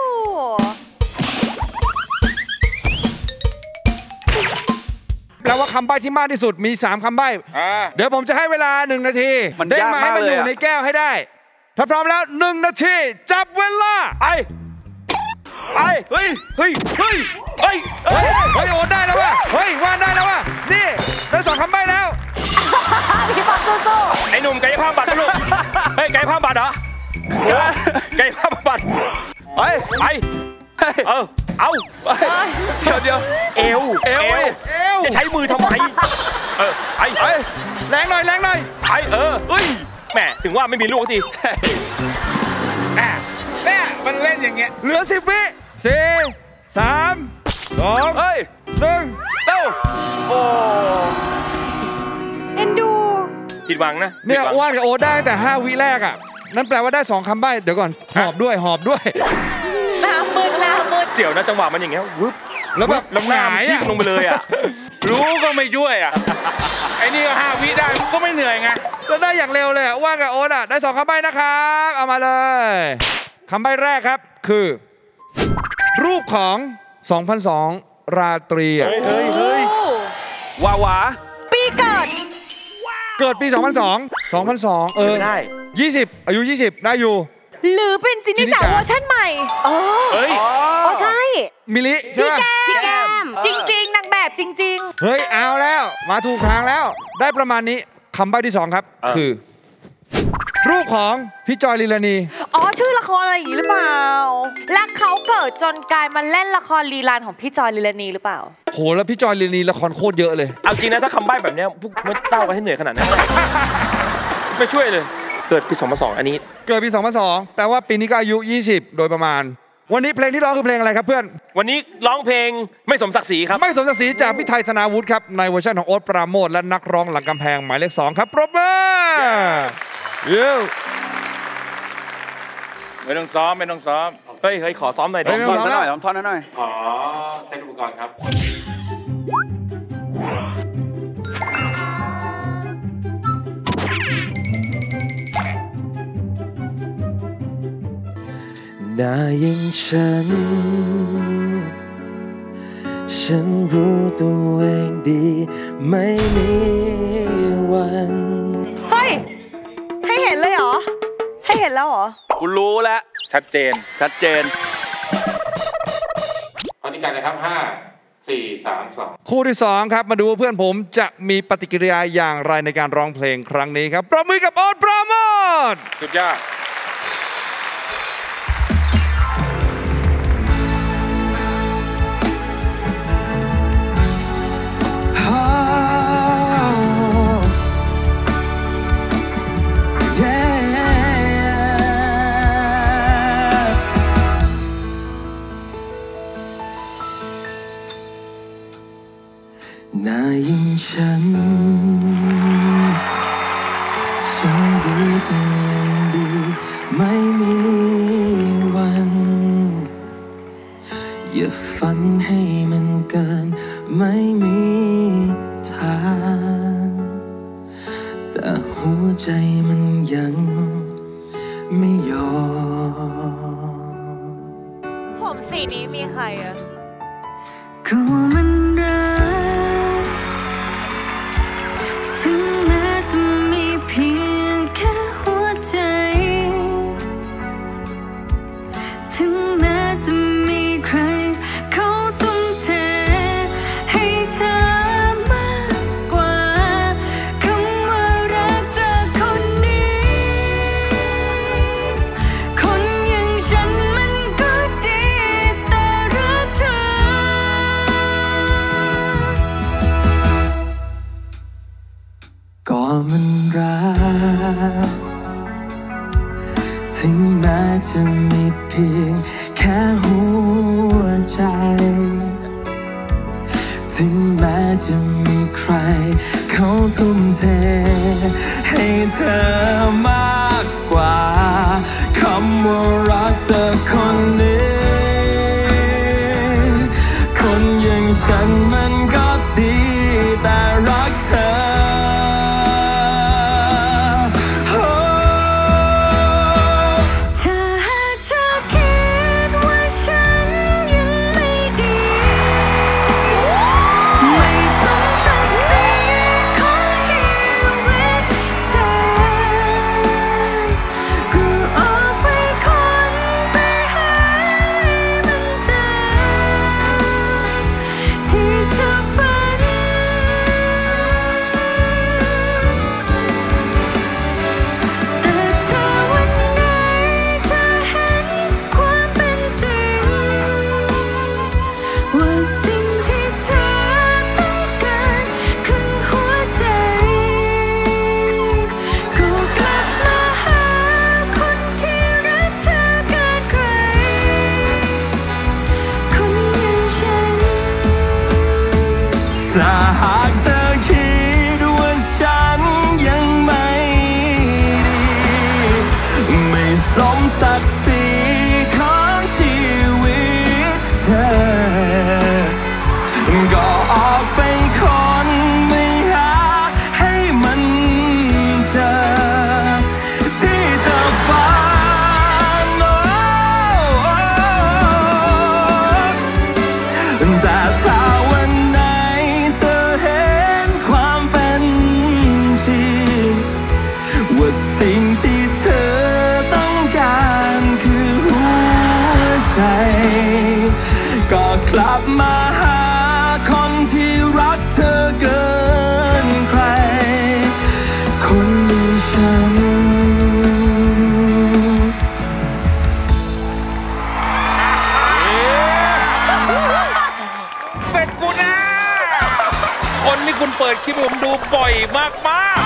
แปลว่าคำใบ้ที่มากที่สุดมีสามคำใบ้เดี๋ยวผมจะให้เวลาหนึ่งนาทีเด้งมาให้มันอยู่ในแก้วให้ได้ถ้าพร้อมแล้วหนึ่งนาทีจับเวลาไปไปเฮ้ยเฮ้ยเฮ้ยเฮ้ยเฮ้ยเฮ้ยโอ๊ตได้แล้วว่ะเฮ้ยว่านได้แล้วว่ะนี่ได้สองคำใบ้แล้วพี่ป๊อปสู้ๆไอ้หนุ่มกายภาพบำบัดลูกเฮ้ยกายภาพบำบัดเหรอกายภาพบำบัดไปไปเออเอาเดี๋ยวเดี๋ยวเอวเอวเอวจะใช้มือทำไมเออไอ้แรงหน่อยแรงหน่อยไอ้เออเฮ้ยแม่ถึงว่าไม่มีลูกทีแม่แม่มันเล่นอย่างเงี้ยเหลือสิบวิสี่สามสองเฮ้ยหนึ่งเต้าโอ้เอ็นดูผิดหวังนะเนี่ยว่านกับโอ๊ตได้แต่ห้าวิแรกอ่ะนั่นแปลว่าได้สองคำใบ้เดี๋ยวก่อนหอบด้วยหอบด้วยน้ำมืดน้ำมืดเจียวนะจังหวะมันอย่างเงี้ยวึบแล้วแบบลงน้ำทิ้งลงไปเลยอ่ะรู้ก็ไม่ช่วยอ่ะไอ้นี่ก็ห้าวิได้ก็ไม่เหนื่อยไงก็ได้อย่างเร็วเลยว่านกับโอ๊ตอ่ะได้สองคำใบ้นะครับเอามาเลยคำใบ้แรกครับคือรูปของสองพันสองราตรีอ่ะเฮ้ยเฮ้ยวาวาปีเกิดเกิดปีสองพันสอง สองพันสองเออได้ยี่สิบอายุยี่สิบได้อยู่หรือเป็นจินนี่จ๋าเวอร์ชันใหม่เออเฮ้ยอ๋อใช่มิลิใช่พี่ไหมแก้มพี่แก้มจริงๆนางแบบจริงๆเฮ้ยเอาแล้วมาถูกทางแล้วได้ประมาณนี้คำใบ้ที่สองครับคือ รูปของพี่จอยลีลานีอ๋อชื่อละครอะไรอย่างนี้หรือเปล่าและเขาเกิดจนกลายมาเล่นละครลีลานของพี่จอยลีลานีหรือเปล่าโหแล้วพี่จอยลีลานีละครโคตรเยอะเลยเอาจริงนะถ้าคำใบ้แบบนี้พวกไม่เต้ากันให้เหนื่อยขนาดนั้น ไม่ช่วยเลยเกิดปีสองพันสองอันนี้เกิดปีสองพันสองแปลว่าปีนี้ก็อายุยี่สิบโดยประมาณวันนี้เพลงที่ร้องคือเพลงอะไรครับเพื่อนวันนี้ร้องเพลงไม่สมศักดิ์ศรีครับไม่สมศักดิ์ศรีจากพี่ไทยธนาวุฒิครับในเวอร์ชันของโอ๊ตปราโมทและนักร้องหลังกำแพงหมายเลขสองครับปรบมือเย้ไม่ต้องซ้อมไม่ต้องซ้อมเฮ้ยเฮ้ยขอซ้อมหน่อยดิท่อนหน่อยท่อนหน่อยขอใช้อุปกรณ์ครับน่ายิงฉันฉันรู้ตัวเองดีไม่มีวันเฮ้ยให้เห็นเลยเหรอให้เห็นแล้วเหรอกูรู้แล้วชัดเจนชัดเจนข้อที่การนะครับห้าสี่สามสองคู่ที่สองครับมาดูว่าเพื่อนผมจะมีปฏิกิริยาอย่างไรในการร้องเพลงครั้งนี้ครับปรบมือกับโอ๊ตปราโมทสุดยอดน่ายิงฉันฉันรู้ตัวเองดีไม่มีวันอย่าฝันให้มันเกินไม่มีทางแต่หัวใจมันยังไม่ยอมผมสีนี้มีใครอะก็มันรักถึงแม้จะมีเพียงแค่หัวใจถึงแม้จะมีใครเขาทุ่มเทให้เธอมากกว่าคำว่ารักเธอคนนี้คนอย่างฉันมันก็ดีแต่รักเธอก็มันรักถึงแม้จะมีเพียงแค่หัวใจถึงแม้จะมีใครเขาทุ่มเทให้เธอมากกว่าคำว่ารักเธอคนนี้คนอย่างฉันมันก็ดีแต่รักเธอถ้าหากเธอคิดว่าฉันยังไม่ดีไม่สมศักดิ์ศรีของชีวิตเธอก็ออกไปคนไม่หาให้มันเจอที่เธอฝันแต่ถ้าวันไหนเธอเห็นคนนี่คุณเปิดคลิปผมดูบ่อยมากมาก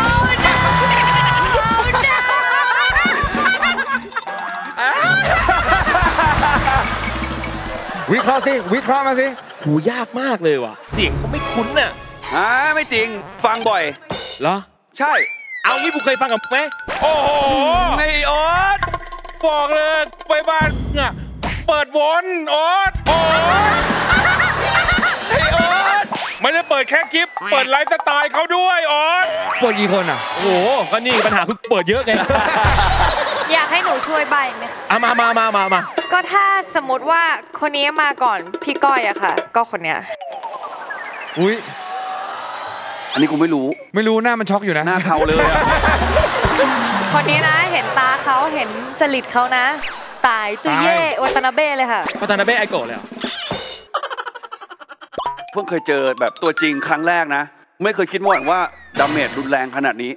วิเคราะห์สิวิเคราะห์มาสิหูยากมากเลยว่ะเสียงเขาไม่คุ้นน่ะอ่าไม่จริงฟังบ่อยเหรอใช่เอางี้กูเคยฟังกับไหมโอ้โหในออสบอกเลยไปบ้านน่ะเปิดวนออสออสไอออสไม่ได้เปิดแค่คลิปเปิดไลฟ์สไตล์เขาด้วยออสเปิดกี่คนอ่ะโอ้โหก็นี่ปัญหาคือเปิดเยอะไงอยากให้หนูช่วยใบไหมอ่ะมามามามามาก็ถ้าสมมติว่าคนนี้มาก่อนพี่ก้อยอะค่ะก็คนเนี้ยอุ้ยอันนี้กูไม่รู้ไม่รู้หน้ามันช็อกอยู่นะหน้าเทาเลยอะคนนี้นะเห็นตาเขาเห็นจริตเขานะตายตุยเย่วัตนาเบ้เลยค่ะวัตนาเบ้ไอโกะเลยเพิ่งเคยเจอแบบตัวจริงครั้งแรกนะไม่เคยคิดว่าว่าดาเมจรุนแรงขนาดนี้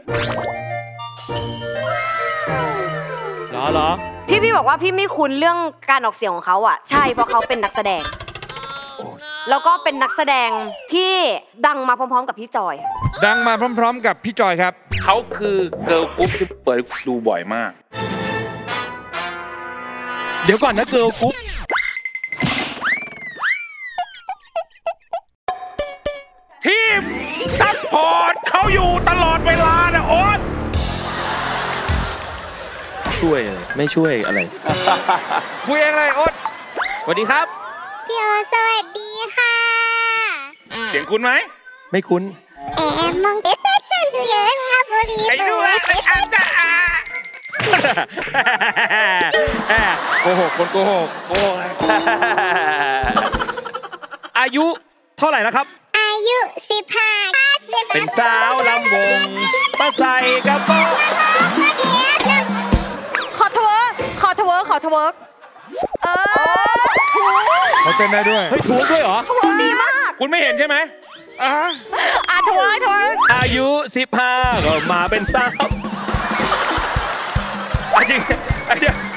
หรอหรอพี่พี่บอกว่าพี่ไม่คุ้นเรื่องการออกเสียงของเขาอ่ะใช่เพราะเขาเป็นนักแสดงแล้วก็เป็นนักแสดงที่ดังมาพร้อมๆกับพี่จอยดังมาพร้อมๆกับพี่จอยครับเขาคือเกิร์ลกรุ๊ปที่เปิดดูบ่อยมากเดี๋ยวก่อนนะเกิร์ลกรุ๊ปทีมซัพพอร์ตเขาอยู่ตลอดเวลานะโอ๊ตช่วยไม่ช่วยอะไรคุยเองเลยโอ๊ตสวัสดีครับพี่โอ๊ตสวัสดีค่ะเสียงคุ้นไหมไม่คุ้นแอบมองเด็ดดูเยอะครับบุรีไอ้ดูอาจารย์โกหกคนโกหกโกหกอายุเท่าไหร่แล้วครับอายุสิบห้าเป็นสาวลำวงมาใส่กระโปรงขอทเวิร์กขอทเวิร์กขอทเวิร์กเออเขาเต้นได้ด้วยเฮ้ยทเวิร์กด้วยเหรอดีมากคุณไม่เห็นใช่ไหมอ่าอ่ะทเวิร์กทเวิร์กอายุสิบห้าก็มาเป็นสาวจริงไอ้เดียว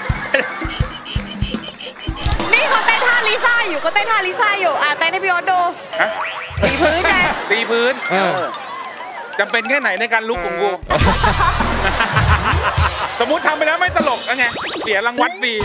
นี่เขาเต้นท่าลิซ่าอยู่เขาเต้นท่าลิซ่าอยู่อ่ะเต้นให้พี่โอ๊ตดูตีพื้นไงตีพื้นจำเป็นแค่ไหนในการลุกของกูสมมุติทำไปแล้วไม่ตลกแล้วไงเสียรางวัลฟรี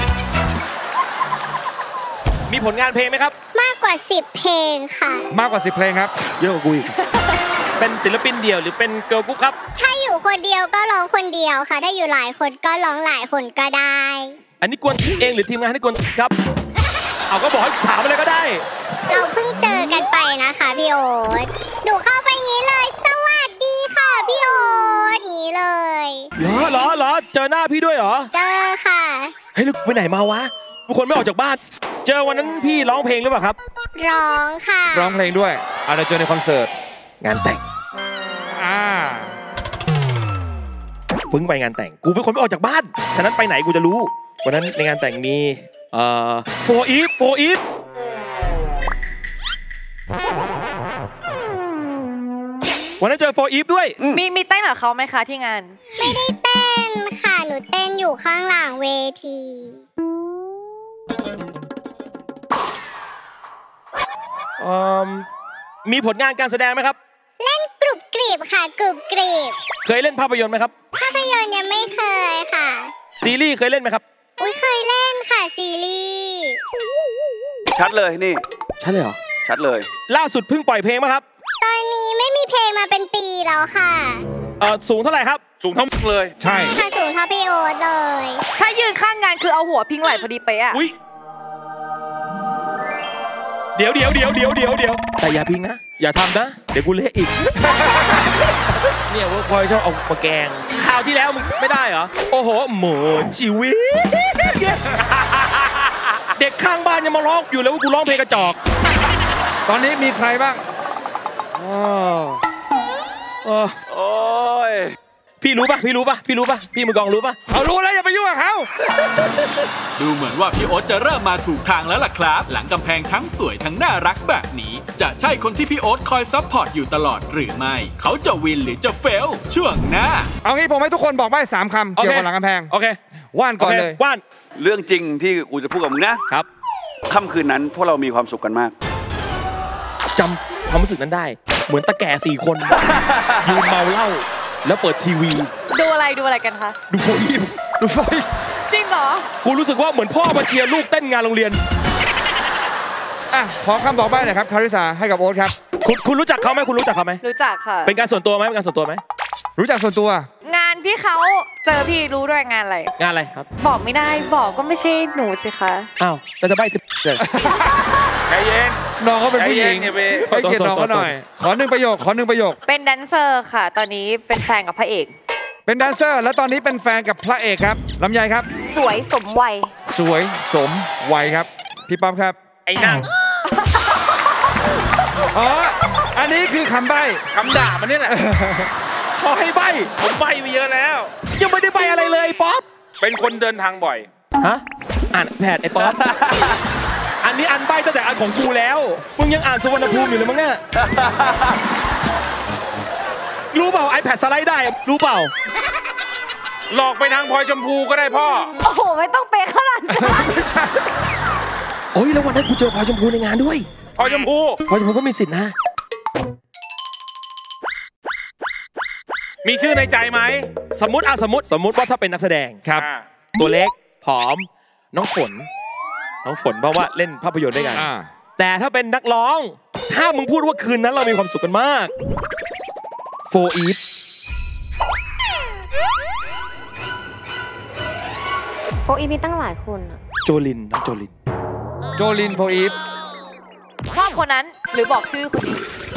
มีผลงานเพลงไหมครับมากกว่าสิบเพลงค่ะมากกว่าสิบเพลงครับเยอะกว่ากูอีกเป็นศิลปินเดี่ยวหรือเป็นเกิร์ลกรุ๊ปครับถ้าอยู่คนเดียวก็ร้องคนเดียวค่ะถ้าอยู่หลายคนก็ร้องหลายคนก็ได้อันนี้กวนเองหรือทีมงานให้กวนครับเอาก็บอกให้ถามอะไรก็ได้เราเพิ่งเจอกันไปนะคะพี่โอ๊ตหนูเข้าไปงี้เลยสวัสดีค่ะพี่โอ๊ตงี้เลยเหรอเหรอเหรอเจอหน้าพี่ด้วยเหรอเจอค่ะเฮ้ยลูกไปไหนมาวะทุกคนไม่ออกจากบ้านเจอวันนั้นพี่ร้องเพลงหรือเปล่าครับร้องค่ะร้องเพลงด้วยอะไรเจอในคอนเสิร์ตงานแต่งอ่าเพิ่งไปงานแต่งกูเป็นคนไม่ออกจากบ้านฉะนั้นไปไหนกูจะรู้วันนั้นในงานแต่งมีเอ่อโฟอีฟโฟอีฟวันนั้นเจอโฟอีฟด้วยมีมีเต้นกับเขาไหมคะที่งานไม่ได้เต้นค่ะหนูเต้นอยู่ข้างหลังเวทีมีผลงานการแสดงไหมครับเล่นกรุบกรีบค่ะกรุบกรีบเคยเล่นภาพยนตร์ไหมครับภาพยนตร์ยังไม่เคยค่ะซีรีส์เคยเล่นไหมครับอุ้ยเคยเล่นค่ะซีรีส์ชัดเลยนี่ชัดเลยเหรอชัดเลยล่าสุดเพิ่งปล่อยเพลงไหมครับตอนนี้ไม่มีเพลงมาเป็นปีแล้วค่ะเออสูงเท่าไหร่ครับสูงเท่าเลยใช่ค่ะสูงเท่าพี่โอ๊ตเลยถ้ายืนข้างงานคือเอาหัวพิงไหล่พอดีเป๊ะอะเดี๋ยวเดี๋ยวเดี๋ยวเดี๋ยวเดี๋ยวเดี๋ยวแต่อย่าพิงนะอย่าทำนะเดี๋ยวกูเละอีกเนี่ยว่าคอยชอบเอามาแกงคราวที่แล้วมึงไม่ได้เหรอโอ้โหหมดชีวิตเด็กข้างบ้านยังมาร้องอยู่เลยว่ากูร้องเพลงกระจอกตอนนี้มีใครบ้างอ๋อโอ้ยพี่รู้ป่ะพี่รู้ป่ะพี่รู้ป่ะพี่มือกองรู้ป่ะเขารู้แล้วอย่าไปยุ่งกับเขาดูเหมือนว่าพี่โอ๊ตจะเริ่มมาถูกทางแล้วล่ะครับหลังกำแพงทั้งสวยทั้งน่ารักแบบนี้จะใช่คนที่พี่โอ๊ตคอยซัพพอร์ตอยู่ตลอดหรือไม่เขาจะวินหรือจะเฟลช่วงหน้าเอางี้ผมให้ทุกคนบอกใบ้สามคำเกี่ยวกับหลังกำแพงโอเคว่านก่อนเลยว่านเรื่องจริงที่กูจะพูดกับมึงนะครับ ค่ำคืนนั้นพวกเรามีความสุขกันมากจำความรู้สึกนั้นได้เหมือนตะแก่สี่คนยืนเมาเหล้าแล้วเปิดทีวีดูอะไรดูอะไรกันคะดูโฟอีฟดูโฟอีฟจริงเหรอกูรู้สึกว่าเหมือนพ่อมาเชียร์ลูกเต้นงานโรงเรียนอ่ะขอคำบอกใบ้หน่อยครับคาริสาให้กับโอ๊ตครับคุณคุณรู้จักเขาไหมคุณรู้จักเขาไหมรู้จักค่ะเป็นการส่วนตัวไหมเป็นการส่วนตัวไหมรู้จักส่วนตัวงานที่เขาเจอพี่รู้ด้วยงานอะไรงานอะไรครับบอกไม่ได้บอกก็ไม่ใช่หนูสิคะอ้าวแต่จะใบ้จะเลยใจเย็นน้องเขาเป็นผู้หญิงให้เกียรติน้องเขาหน่อยขอหนึ่งประโยคขอหนึ่งประโยคเป็นแดนเซอร์ค่ะตอนนี้เป็นแฟนกับพระเอกเป็นแดนเซอร์และตอนนี้เป็นแฟนกับพระเอกครับลำไยครับสวยสมวัยสวยสมวัยครับพี่ป๊อปครับไอ้นั่งอ๋ออันนี้คือคำใบ้คำด่ามันนี่แหละขอให้ใบ้ผมใบ้ไปเยอะแล้วยังไม่ได้ใบ้อะไรเลยป๊อปเป็นคนเดินทางบ่อยฮะอ่านแผดไอ้ป๊อปอันนี้อันใบ้ตั้งแต่อันของกูแล้วมึงยังอ่านสุวรรณภูมิอยู่เลยมั้งเนี่ยรู้เปล่า iPad สไลด์ได้รู้เปล่าหลอกไปทางพลอยชมพูก็ได้พ่อโอ้โหไม่ต้องเป๊ะขนาดนั้นโอ้ยแล้ววันนั้นกูเจอพลอยชมพูในงานด้วยพลอยชมพูพลอยชมพูก็มีสิทธินะมีชื่อในใจไหมสมมติอ่ะสมมติสมมติว่าถ้าเป็นนักแสดงครับตัวเล็กผอมน้องฝนน้องฝนเพราะว่าเล่นภาพยนตร์ด้วยกันแต่ถ้าเป็นนักร้องถ้ามึงพูดว่าคืนนั้นเรามีความสุขกันมากโฟอีฟโฟอีฟมีตั้งหลายคนโจลินน้องโจลินโจลินโฟอีฟชอบคนนั้นหรือบอกชื่อคนนี้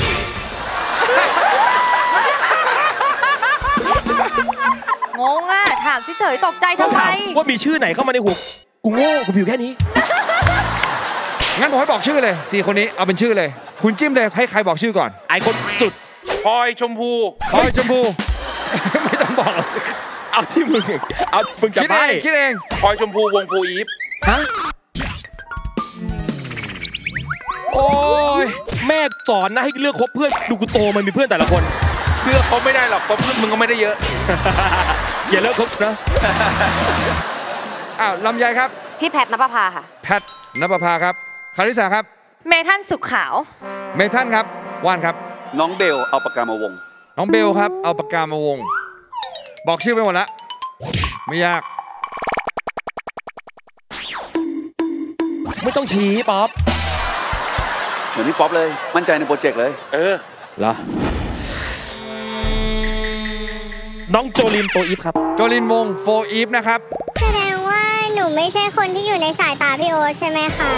งงอ่ะถามเฉยๆตกใจทำไมว่ามีชื่อไหนเข้ามาในหัวกูโง่กูผิวแค่นี้งั้นผมให้บอกชื่อเลยสี่คนนี้เอาเป็นชื่อเลยคุณจิ้มเลยให้ใครบอกชื่อก่อนไอคนจุดพลอยชมพูพลอยชมพูไม่ต้องบอกเอาที่มึงเอามึงจะไปคิดเองพลอยชมพูวงโฟอีฟฮะโอ้ยแม่สอนนะให้เลือกคบเพื่อนดูกูโตมันมีเพื่อนแต่ละคนเลือกเขาไม่ได้หรอกเพราะเพื่อนมึงก็ไม่ได้เยอะอย่าเลิกคบนะอ้าวลำไยครับพี่แพทณปภาค่ะแพทณปภาครับคาริสาครับเมทันสุขขาวเมทันครับว่านครับน้องเบลเอาปากกามาวงน้องเบลครับเอาปากกามาวงบอกชื่อไปหมดแล้วไม่ยากไม่ต้องชี้ป๊อปเหมือนพี่ป๊อปเลยมั่นใจในโปรเจกต์เลยเออเหรอน้องโจลินโฟอีฟครับโจลินวงโฟอีฟนะครับแสดงว่าหนูไม่ใช่คนที่อยู่ในสายตาพี่โอ๊ตใช่ไหมคะ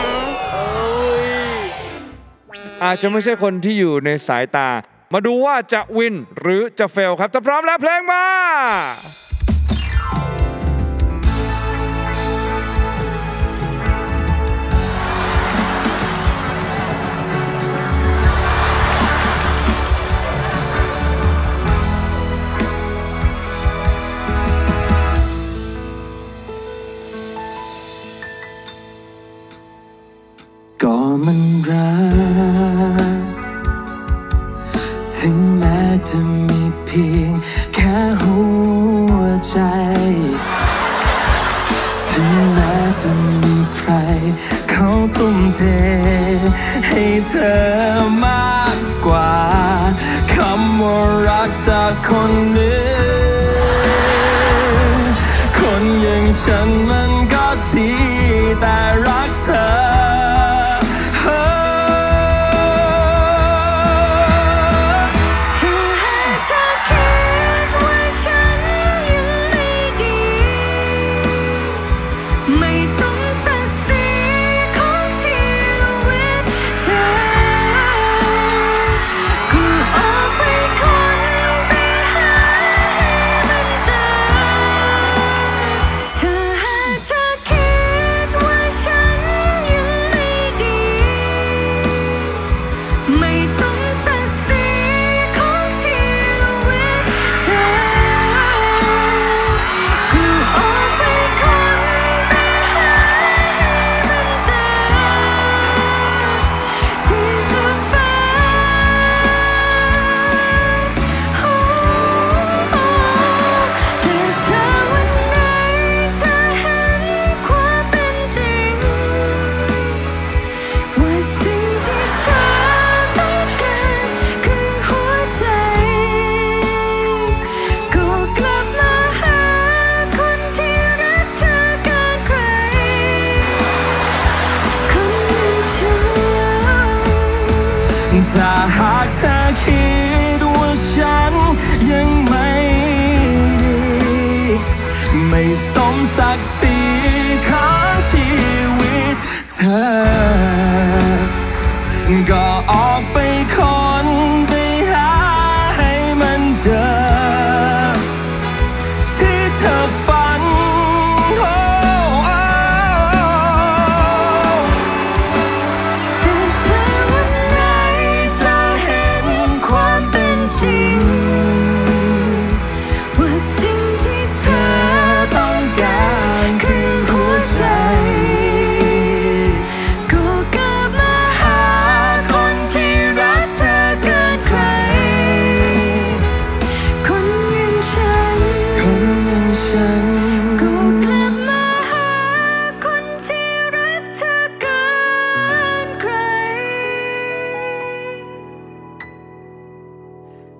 อาจจะไม่ใช่คนที่อยู่ในสายตามาดูว่าจะวินหรือจะเฟลครับถ้าพร้อมแล้วเพลงมาก็มันรักถึงแม้จะมีเพียงแค่หัวใจถึงแม้จะมีใครเขาทุ่มเทให้เธอมากกว่าคำว่ารักจากคนหนึ่งคนอย่างฉันมันก็ดีแต่รักเธอเ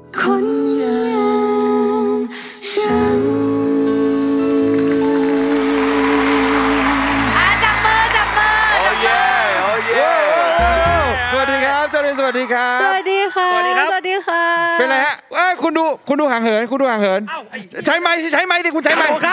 คนอย่างฉันจับมือจับมือจับมือโอ้เย่สวัสดีครับเจ้าเรนสวัสดีครับสวัสดีค่ะสวัสดีครับสวัสดีค่ะเป็นไรฮะเอ้ยคุณดูคุณดูห่างเหินคุณดูห่างเหินใช้ไม้ใช้ไม้ดิคุณใช้ไม้ครับ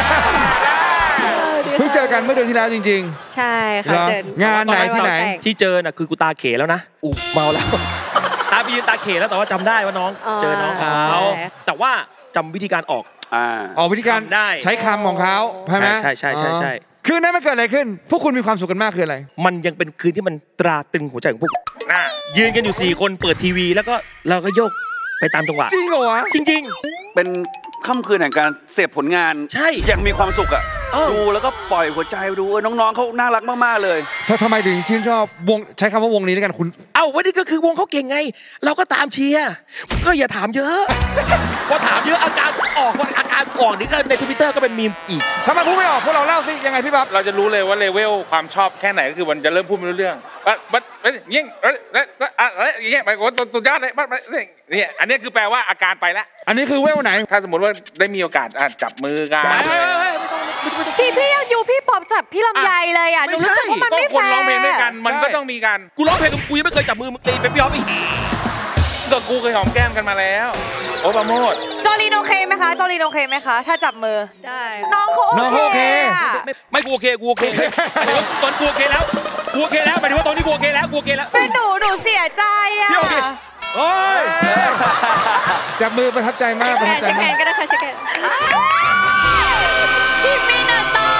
เพิ่งเจอกันเมื่อเดือนที่แล้วจริงๆใช่ค่ะเจองานไหนที่ไหนที่เจอน่ะคือกูตาเขแล้วนะอูเมาแล้ว ตาไปยืนตาเขแล้วแต่ว่าจำได้ว่าน้องเจอน้องเขาแต่ว่าจำวิธีการออกอ่าออกวิธีการได้ใช้คำของเขาใช่ไหมใช่ใช่ใช่ใช่คืนนั้นมันเกิดอะไรขึ้น พวกคุณมีความสุขกันมากคืออะไรมันยังเป็นคืนที่มันตราตรึงหัวใจของพวกยืนกันอยู่สี่คนเปิดทีวี แล้วก็เราก็โยกไปตามจังหวะจริงเหรอวะจริงเป็นค่ำคืนแห่งการเสพผลงานใช่อย่างมีความสุขอ่ะดูแล้วก็ปล่อยหัวใจดูเออน้องๆเขาน่ารักมากๆเลยถ้าทำไมถึงชื่นชอบวงใช้คำว่าวงนี้ด้วยกันคุณเอ้าวันนี้ก็คือวงเขาเก่งไง เราก็ตามเชียร์ก็อย่าถามเยอะพอถามเยอะอาการออกว่าอาการออกนี่ก็ในทวิตเตอร์ก็เป็นมีมอีกถ้ามันพูดไม่ออกพวกเราเล่าสิยังไงพี่บ๊อบเราจะรู้เลยว่าเลเวลความชอบแค่ไหนก็คือมันจะเริ่มพูดไม่รู้เรื่องบัดบัดบัดยิ่งอะไรอย่างเงี้ยหมายความว่าสุดยอดเลยบัดบัดเนี่ยอันนี้คือแปลว่าอาการไปแล้วอันนี้คือเวลไหนถ้าสมมติว่าได้มีโอกาสจับมือกันพี่พี่ยังอยู่พี่ปอบจับพี่ลำไยเลยอ่ะหนูรู้สึกว่ามันไม่แฟร์คนร้องเพลงด้วยกันมันก็ต้องมีกันกูร้องเพลงกับกูยังไม่เคยจับมือมึงตีเป็นพี่อ๊อฟอีกก็กูเคยหอมแก้มกันมาแล้วโอ้ปราโมทจอรีนโอเคไหมคะจอรีนโอเคไหมคะถ้าจับมือได้น้องเขาโอเคอะไม่ไม่กูโอเคกูโอเคตอนกูโอเคแล้วกูโอเคแล้วหมายถึงว่าตอนนี้กูโอเคแล้วกูโอเคแล้วเป็นหนูหนูเสียใจอ่ะพี่โอเคโอ้ยจับมือประทับใจมากประทับใจเช็คแฮมากนด์ก็ได้ค่ะเช็คแฮนด์คิมมินาโตะ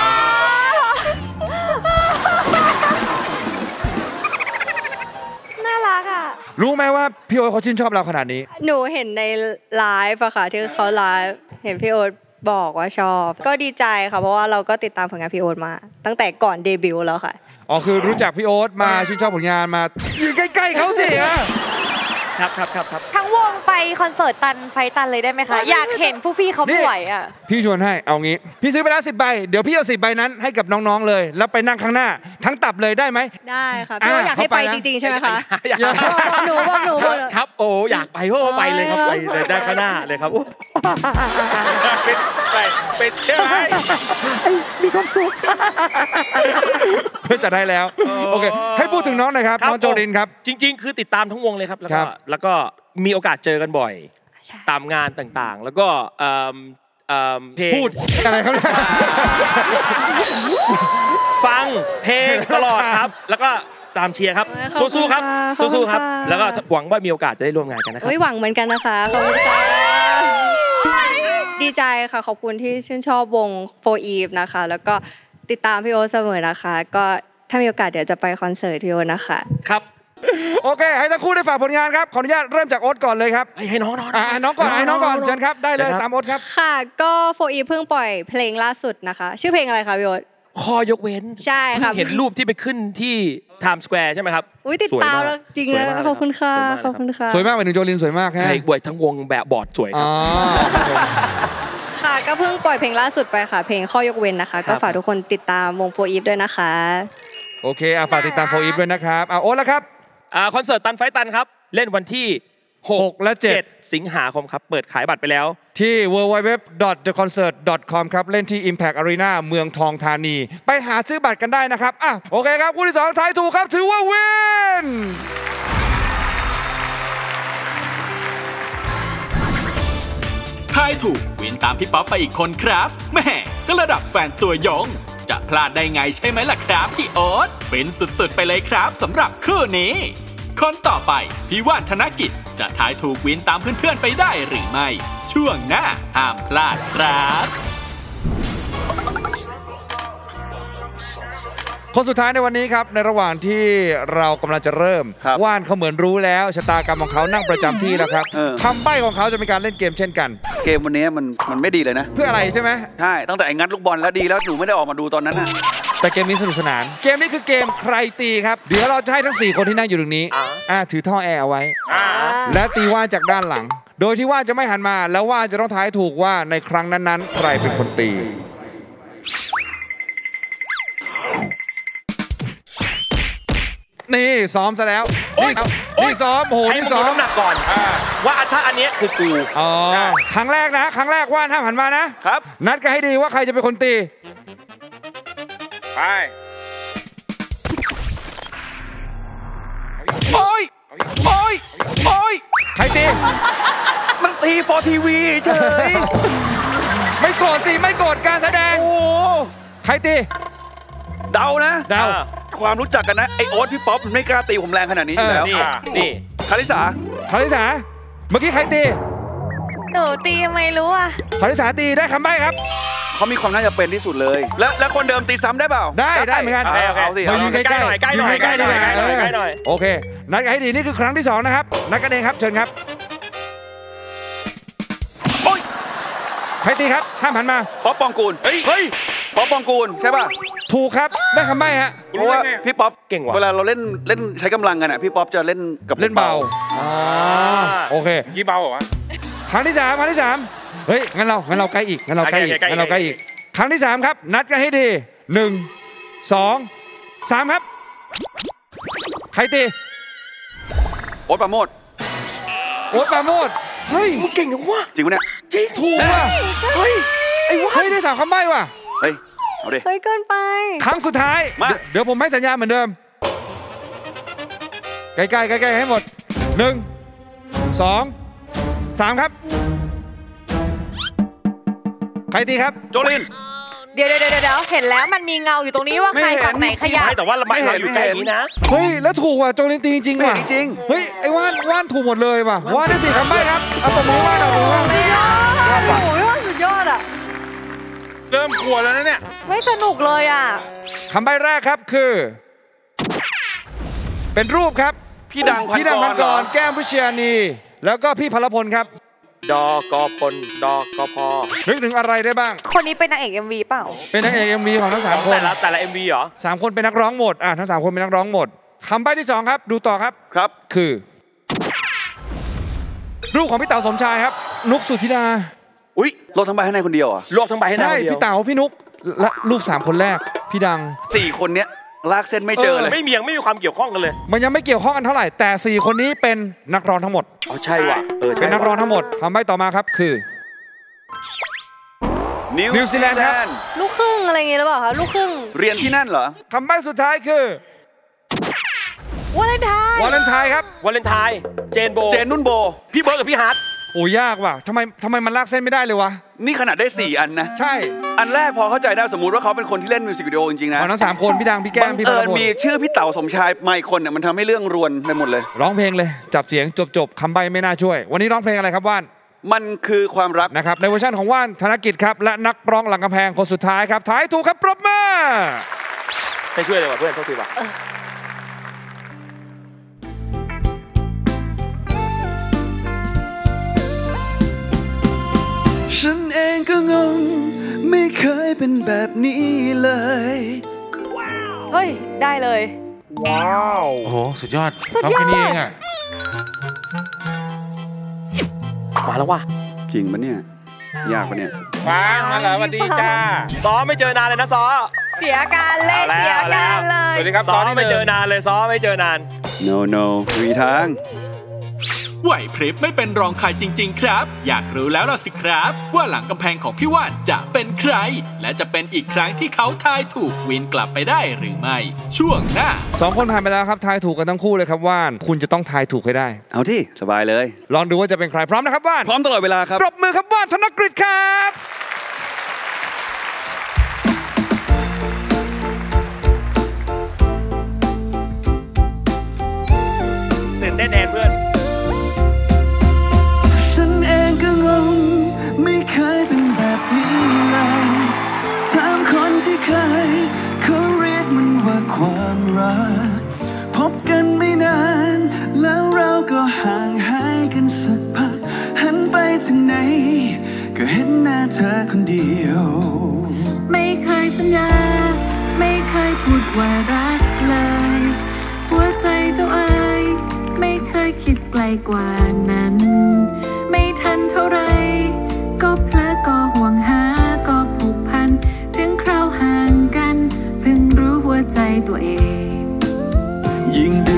น่ารักอ่ะรู้ไหมว่าพี่โอ๊ตเขาชื่นชอบเราขนาดนี้หนูเห็นในไลฟ์อะค่ะที่เขาไลฟ์เห็นพี่โอ๊ตบอกว่าชอบ ก็ดีใจค่ะเพราะว่าเราก็ติดตามผลงานพี่โอ๊ตมา ตั้งแต่ก่อนเดบิวต์แล้วค่ะอ๋อคือรู้จักพี่โอ๊ตมาชื่นชอบผลงานมาอยู่ใกล้ๆเขาสิอะครับครับครับครับทั้งวงไปคอนเสิร์ตตันไฟตันเลยได้ไหมคะอยากเห็นพวกพี่เขาไม่ไหวอ่ะพี่ชวนให้เอางี้พี่ซื้อไปแล้วสิบใบเดี๋ยวพี่เอาสิบใบนั้นให้กับน้องๆเลยแล้วไปนั่งข้างหน้าทั้งตับเลยได้ไหมได้ค่ะพี่โอ๊ตอยากให้ไปจริงๆใช่ไหมคะอยากหนูบอกหนูบอกครับโอ้อยากไปโอ้ไปเลยครับไปเลยได้ข้างหน้าเลยครับเป็นไปเป็นใช่ไหมมีความสุขเพื่อจะได้แล้วโอเคให้พูดถึงน้องหน่อยครับน้องโจลินครับจริงๆคือติดตามทั้งวงเลยครับแล้วครัก็บแล้วก็มีโอกาสเจอกันบ่อยตามงานต่างๆ แล้วก็เอิ่มเอิ่มเพลงพูดอะไรครับเนี่ยฟังเพลงตลอดครับ แล้วก็ตามเชียร์ครับขอบคุณสู้ๆครับค่ะขอบคุณสู้ๆครับค่ะแล้วก็หวังว่ามีโอกาสจะได้ร่วมงานกันนะครับเฮ้ยหวังเหมือนกันนะคะขอบคุณค่ะดีใจค่ะขอบคุณที่ชื่นชอบวงโฟอีฟนะคะ แล้วก็ติดตามพี่โอ๊ตเสมอนะคะ ก็ถ้ามีโอกาสเดี๋ยวจะไปคอนเสิร์ตพี่โอ๊ตนะคะครับโอเคให้ทั้งคู่ได้ฝากผลงานครับขออนุญาตเริ่มจากโอ๊ตก่อนเลยครับให้น้องน้องอ่าน้องก่อนให้น้องก่อนเชิญครับได้เลยตามโอ๊ตครับค่ะก็โฟอีฟเพิ่งปล่อยเพลงล่าสุดนะคะ ชื่อเพลงอะไรคะพี่โอ๊ตข้อยกเว้นใช่ค่ะเห็นรูปที่ไปขึ้นที่ไทม์สแควร์ใช่ไหมครับอุ้ยติดตามแล้วจริงเลยขอบคุณค่ะขอบคุณค่ะสวยมากไปถึงโจลินสวยมากฮะใครบวยทั้งวงแบบบอร์ดสวยครับค่ะก็เพิ่งปล่อยเพลงล่าสุดไปค่ะ เพลงข้อยกเว้นนะคะ ก็ฝากทุกคนติดตามวงโฟอีฟด้วยนะคะโอเคอ่ะฝากติดตามโฟอีฟด้วยนะครับอ่ะโอ๊ตแล้วครับอ่าคอนเสิร์ตตันไฟตันครับ เล่นวันที่หกและเจ็ดสิงหาคมครับ เปิดขายบัตรไปแล้วที่ ดับเบิลยู ดับเบิลยู ดับเบิลยู ดอท เดอะ คอนเสิร์ต ดอท คอม ครับ เล่นที่ Impact Arena เมืองทองธานี ไปหาซื้อบัตรกันได้นะครับอ่ะโอเคครับคู่ที่สองทายถูกครับถือว่าวินทายถูกวินตามพี่ป๊อปไปอีกคนครับแม่ก็ระดับแฟนตัวยงจะพลาดได้ไงใช่ไหมล่ะครับพี่โอ๊ตเป็นสุดๆไปเลยครับสำหรับคู่นี้คนต่อไปพี่ว่านธนกิจจะทายถูกวินตามเพื่อนๆไปได้หรือไม่ช่วงหน้าห้ามพลาดครับคนสุดท้ายในวันนี้ครับในระหว่างที่เรากำลังจะเริ่มว่านเขาเหมือนรู้แล้วชะตากรรมของเขานั่งประจำที่แล้วครับคำใบ้ของเขาจะเป็นการเล่นเกมเช่นกันเกมวันนี้มันมันไม่ดีเลยนะเพื่ออะไรใช่ไหมใช่ตั้งแต่ไอ้งัดลูกบอลแล้วดีแล้วหนูไม่ได้ออกมาดูตอนนั้นนะแต่เกมนี้สนุกสนานเกมนี้คือเกมใครตีครับเดี๋ยวเราจะให้ทั้งสี่คนที่นั่งอยู่ตรงนี้อ่าถือท่อแอร์เอาไว้และตีว่านจากด้านหลังโดยที่ว่านจะไม่หันมาแล้วว่านจะต้องทายถูกว่าในครั้งนั้นๆใครเป็นคนตีนี่ซ้อมซะแล้วนี่นี่ซ้อมโอ้โหให้นี่มึงซ้อดูมน้ำหนักก่อนว่าถ้าอันเนี้ยคือกูอ๋อครั้งแรกนะ ครั้งแรกว่านห้ามหันมานะครับนัดกันให้ดีว่าใครจะเป็นคนตีไปโอ้ยโอ้ยโอ้ยใครตีมันตีฟอร์ทีวีเฉยไม่โกรธสิไม่โกรธการแสดงโอ้ใครตีเดานะเดาความรู้จักกันนะไอโอ๊ตพี่ป๊อปมันไม่กล้าตีผมแรงขนาดนี้อยู่แล้วนี่นี่คาริสาคาริสาเมื่อกี้ใครตีหนูตีไม่รู้อ่ะคาริสาตีได้คำใบ้ครับเขามีความน่าจะเป็นที่สุดเลยแล้วแล้วคนเดิมตีซ้ำได้เปล่าได้ได้เหมือนกันเอาสิมายืนใกล้ๆหน่อยใกล้หน่อยใกล้หน่อยใกล้หน่อยใกล้หน่อยโอเคนัดกันให้ดีนี่คือครั้งที่สองนะครับนัดกันเองครับเชิญครับโอ้ยใครตีครับห้ามหันมาป๊อปปองกูลเฮ้ยเฮ้ยป๊อปปองกูลใช่ป่ะถูกครับได้คำใบ้ฮะเพราะว่าพี่ป๊อปเก่งว่ะเวลาเราเล่นเล่นใช้กำลังกันอ่ะพี่ป๊อปจะเล่นกับเล่นเบาอ๋อโอเคยี่เบาเหรอวะครั้งที่สามครั้งที่สามเฮ้ยงั้นเรางั้นเราใกล้อีกงั้นเราใกล้อีกงั้นเราใกล้อีกครั้งที่สามครับนัดกันให้ดีหนึ่งสองสามครับใครตีโอ๊ตปราโมทโอ๊ตปราโมทเฮ้ยมึงเก่งจังวะจริงปะเนี่ยจริงถูกว่ะเฮ้ยไอ้วะเฮ้ยได้สามคำใบ้ว่ะเฮ้ยเอาดิเฮ้ยเกินไปครั้งสุดท้ายเดี๋ยวผมให้สัญญาณเหมือนเดิมใกล้ๆใกล้ๆให้หมดหนึ่งสองสามครับใครตีครับโจลินเดี๋ยวเดี๋ยวเดี๋ยวเห็นแล้วมันมีเงาอยู่ตรงนี้ว่าใครฝั่งไหนขยับแต่ว่าเราไม่อยู่ใกล้นี้นะเฮ้ยแล้วถูกว่ะโจลินตีจริงว่ะจริงเฮ้ยไอ้ว่านว่านถูกหมดเลยว่ะว่านได้สี่คำใบ้ครับเอาผมมือว่านเอาผมว่านสุดยอดโอ้ยว่านสุดยอดอ่ะเริ่มกลัวแล้วนะเนี่ยไม่สนุกเลยอ่ะคำใบ้แรกครับคือเป็นรูปครับพี่ดังพี่ดังพันกรแก้มวิเชียรณีแล้วก็พี่พลพลครับดอกอพลดอกอพอนึกถึงอะไรได้บ้างคนนี้เป็นนางเอก เอ็ม วี เปล่าเป็นนางเอก เอ็ม วี ของทั้งสามคนแต่ละแต่ละ เอ็ม วี เหรอสามคนเป็นนักร้องหมดอ่ะทั้งสามคนเป็นนักร้องหมดคำใบ้ที่สองครับดูต่อครับครับคือรูปของพี่เต๋าสมชายครับนุกสุธิดาอุ้ยลวกทั้งใบให้ในคนเดียวอ่ะลวกทั้งใบให้ในคนเดียวใช่พี่เต๋าพี่นุกและรูปสามคนแรกพี่ดังสี่คนเนี้ยลากเส้นไม่เจอเลยไม่มียังไม่มีความเกี่ยวข้องกันเลยมันยังไม่เกี่ยวข้องกันเท่าไหร่แต่สี่คนนี้เป็นนักร้องทั้งหมดอ๋อใช่ว่ะเออเป็นนักร้องทั้งหมดคำใบ้ต่อมาครับคือนิวซีแลนด์ครับลูกครึ่งอะไรเงี้ยหรือเปล่าคะลูกครึ่งเรียนที่นั่นเหรอคำใบ้สุดท้ายคือวาเลนไทน์วาเลนไทน์ครับวาเลนไทน์เจนโบเจนนุ่นโบพี่เบิร์ดกับพี่ฮาร์ดโอ้ยากว่ะทำไมทำไมมันลากเส้นไม่ได้เลยวะนี่ขนาดได้สี่อันนะใช่อันแรกพอเข้าใจได้สมมุติว่าเขาเป็นคนที่เล่นมิวสิกวิดีโอจริงๆนะทั้งสามคนพี่ดังพี่แก้มพี่พลพลมีชื่อพี่เต๋าสมชายมาอีกคนเนี่ยมันทำให้เรื่องรวนไปหมดเลยร้องเพลงเลยจับเสียงจบๆคำใบ้ไม่น่าช่วยวันนี้ร้องเพลงอะไรครับว่านมันคือความรักนะครับในเวอร์ชันของว่านธนกิจครับและนักร้องหลังกำแพงคนสุดท้ายครับท้ายถูกครับปรบมือให้ช่วยเลยว่ะเพื่อนโทษทีว่ะฉันเองก็งงไม่เคยเป็นแบบนี้เลยเฮ้ยได้เลยว้าวโอ้โหสุดยอดทำแค่นี้เองอ่ะมาแล้วว่ะจริงปะเนี่ยยากปะเนี่ยฟังมาแล้วสวัสดีจ้าซ้อไม่เจอนานเลยนะซ้อเสียการเล่นเสียการเลยสวัสดีครับซ้อไม่เจอนานเลยซ้อไม่เจอนาน no no มีทางไหวพริบไม่เป็นรองใครจริงๆครับอยากรู้แล้วล่ะสิครับว่าหลังกำแพงของพี่ว่านจะเป็นใครและจะเป็นอีกครั้งที่เขาทายถูกวินกลับไปได้หรือไม่ช่วงหน้าสองคนผ่านไปแล้วครับทายถูกกันทั้งคู่เลยครับว่านคุณจะต้องทายถูกให้ได้เอาที่สบายเลยลองดูว่าจะเป็นใครพร้อมนะครับว่านพร้อมตลอดเวลาครับปรบมือครับว่านธนกฤษครับตื่นเต้นแทนเพื่อนฉันเองก็งงไม่เคยเป็นแบบนี้เลยถามคนที่เคยเขาเรียกมันว่าความรักพบกันไม่นานแล้วเราก็ห่างหายกันสักพักหันไปทางไหนก็เห็นหน้าเธอคนเดียวไม่เคยสัญญาไม่เคยพูดว่ารักเลยหัวใจเจ้าเอ๋ยไม่เคยคิดไกลกว่านั้นไม่ทันเท่าไรก็เพลอก็ห่วงหาก็ผูกพันถึงคราวห่างกันเพิ่งรู้หัวใจตัวเองยิ่ง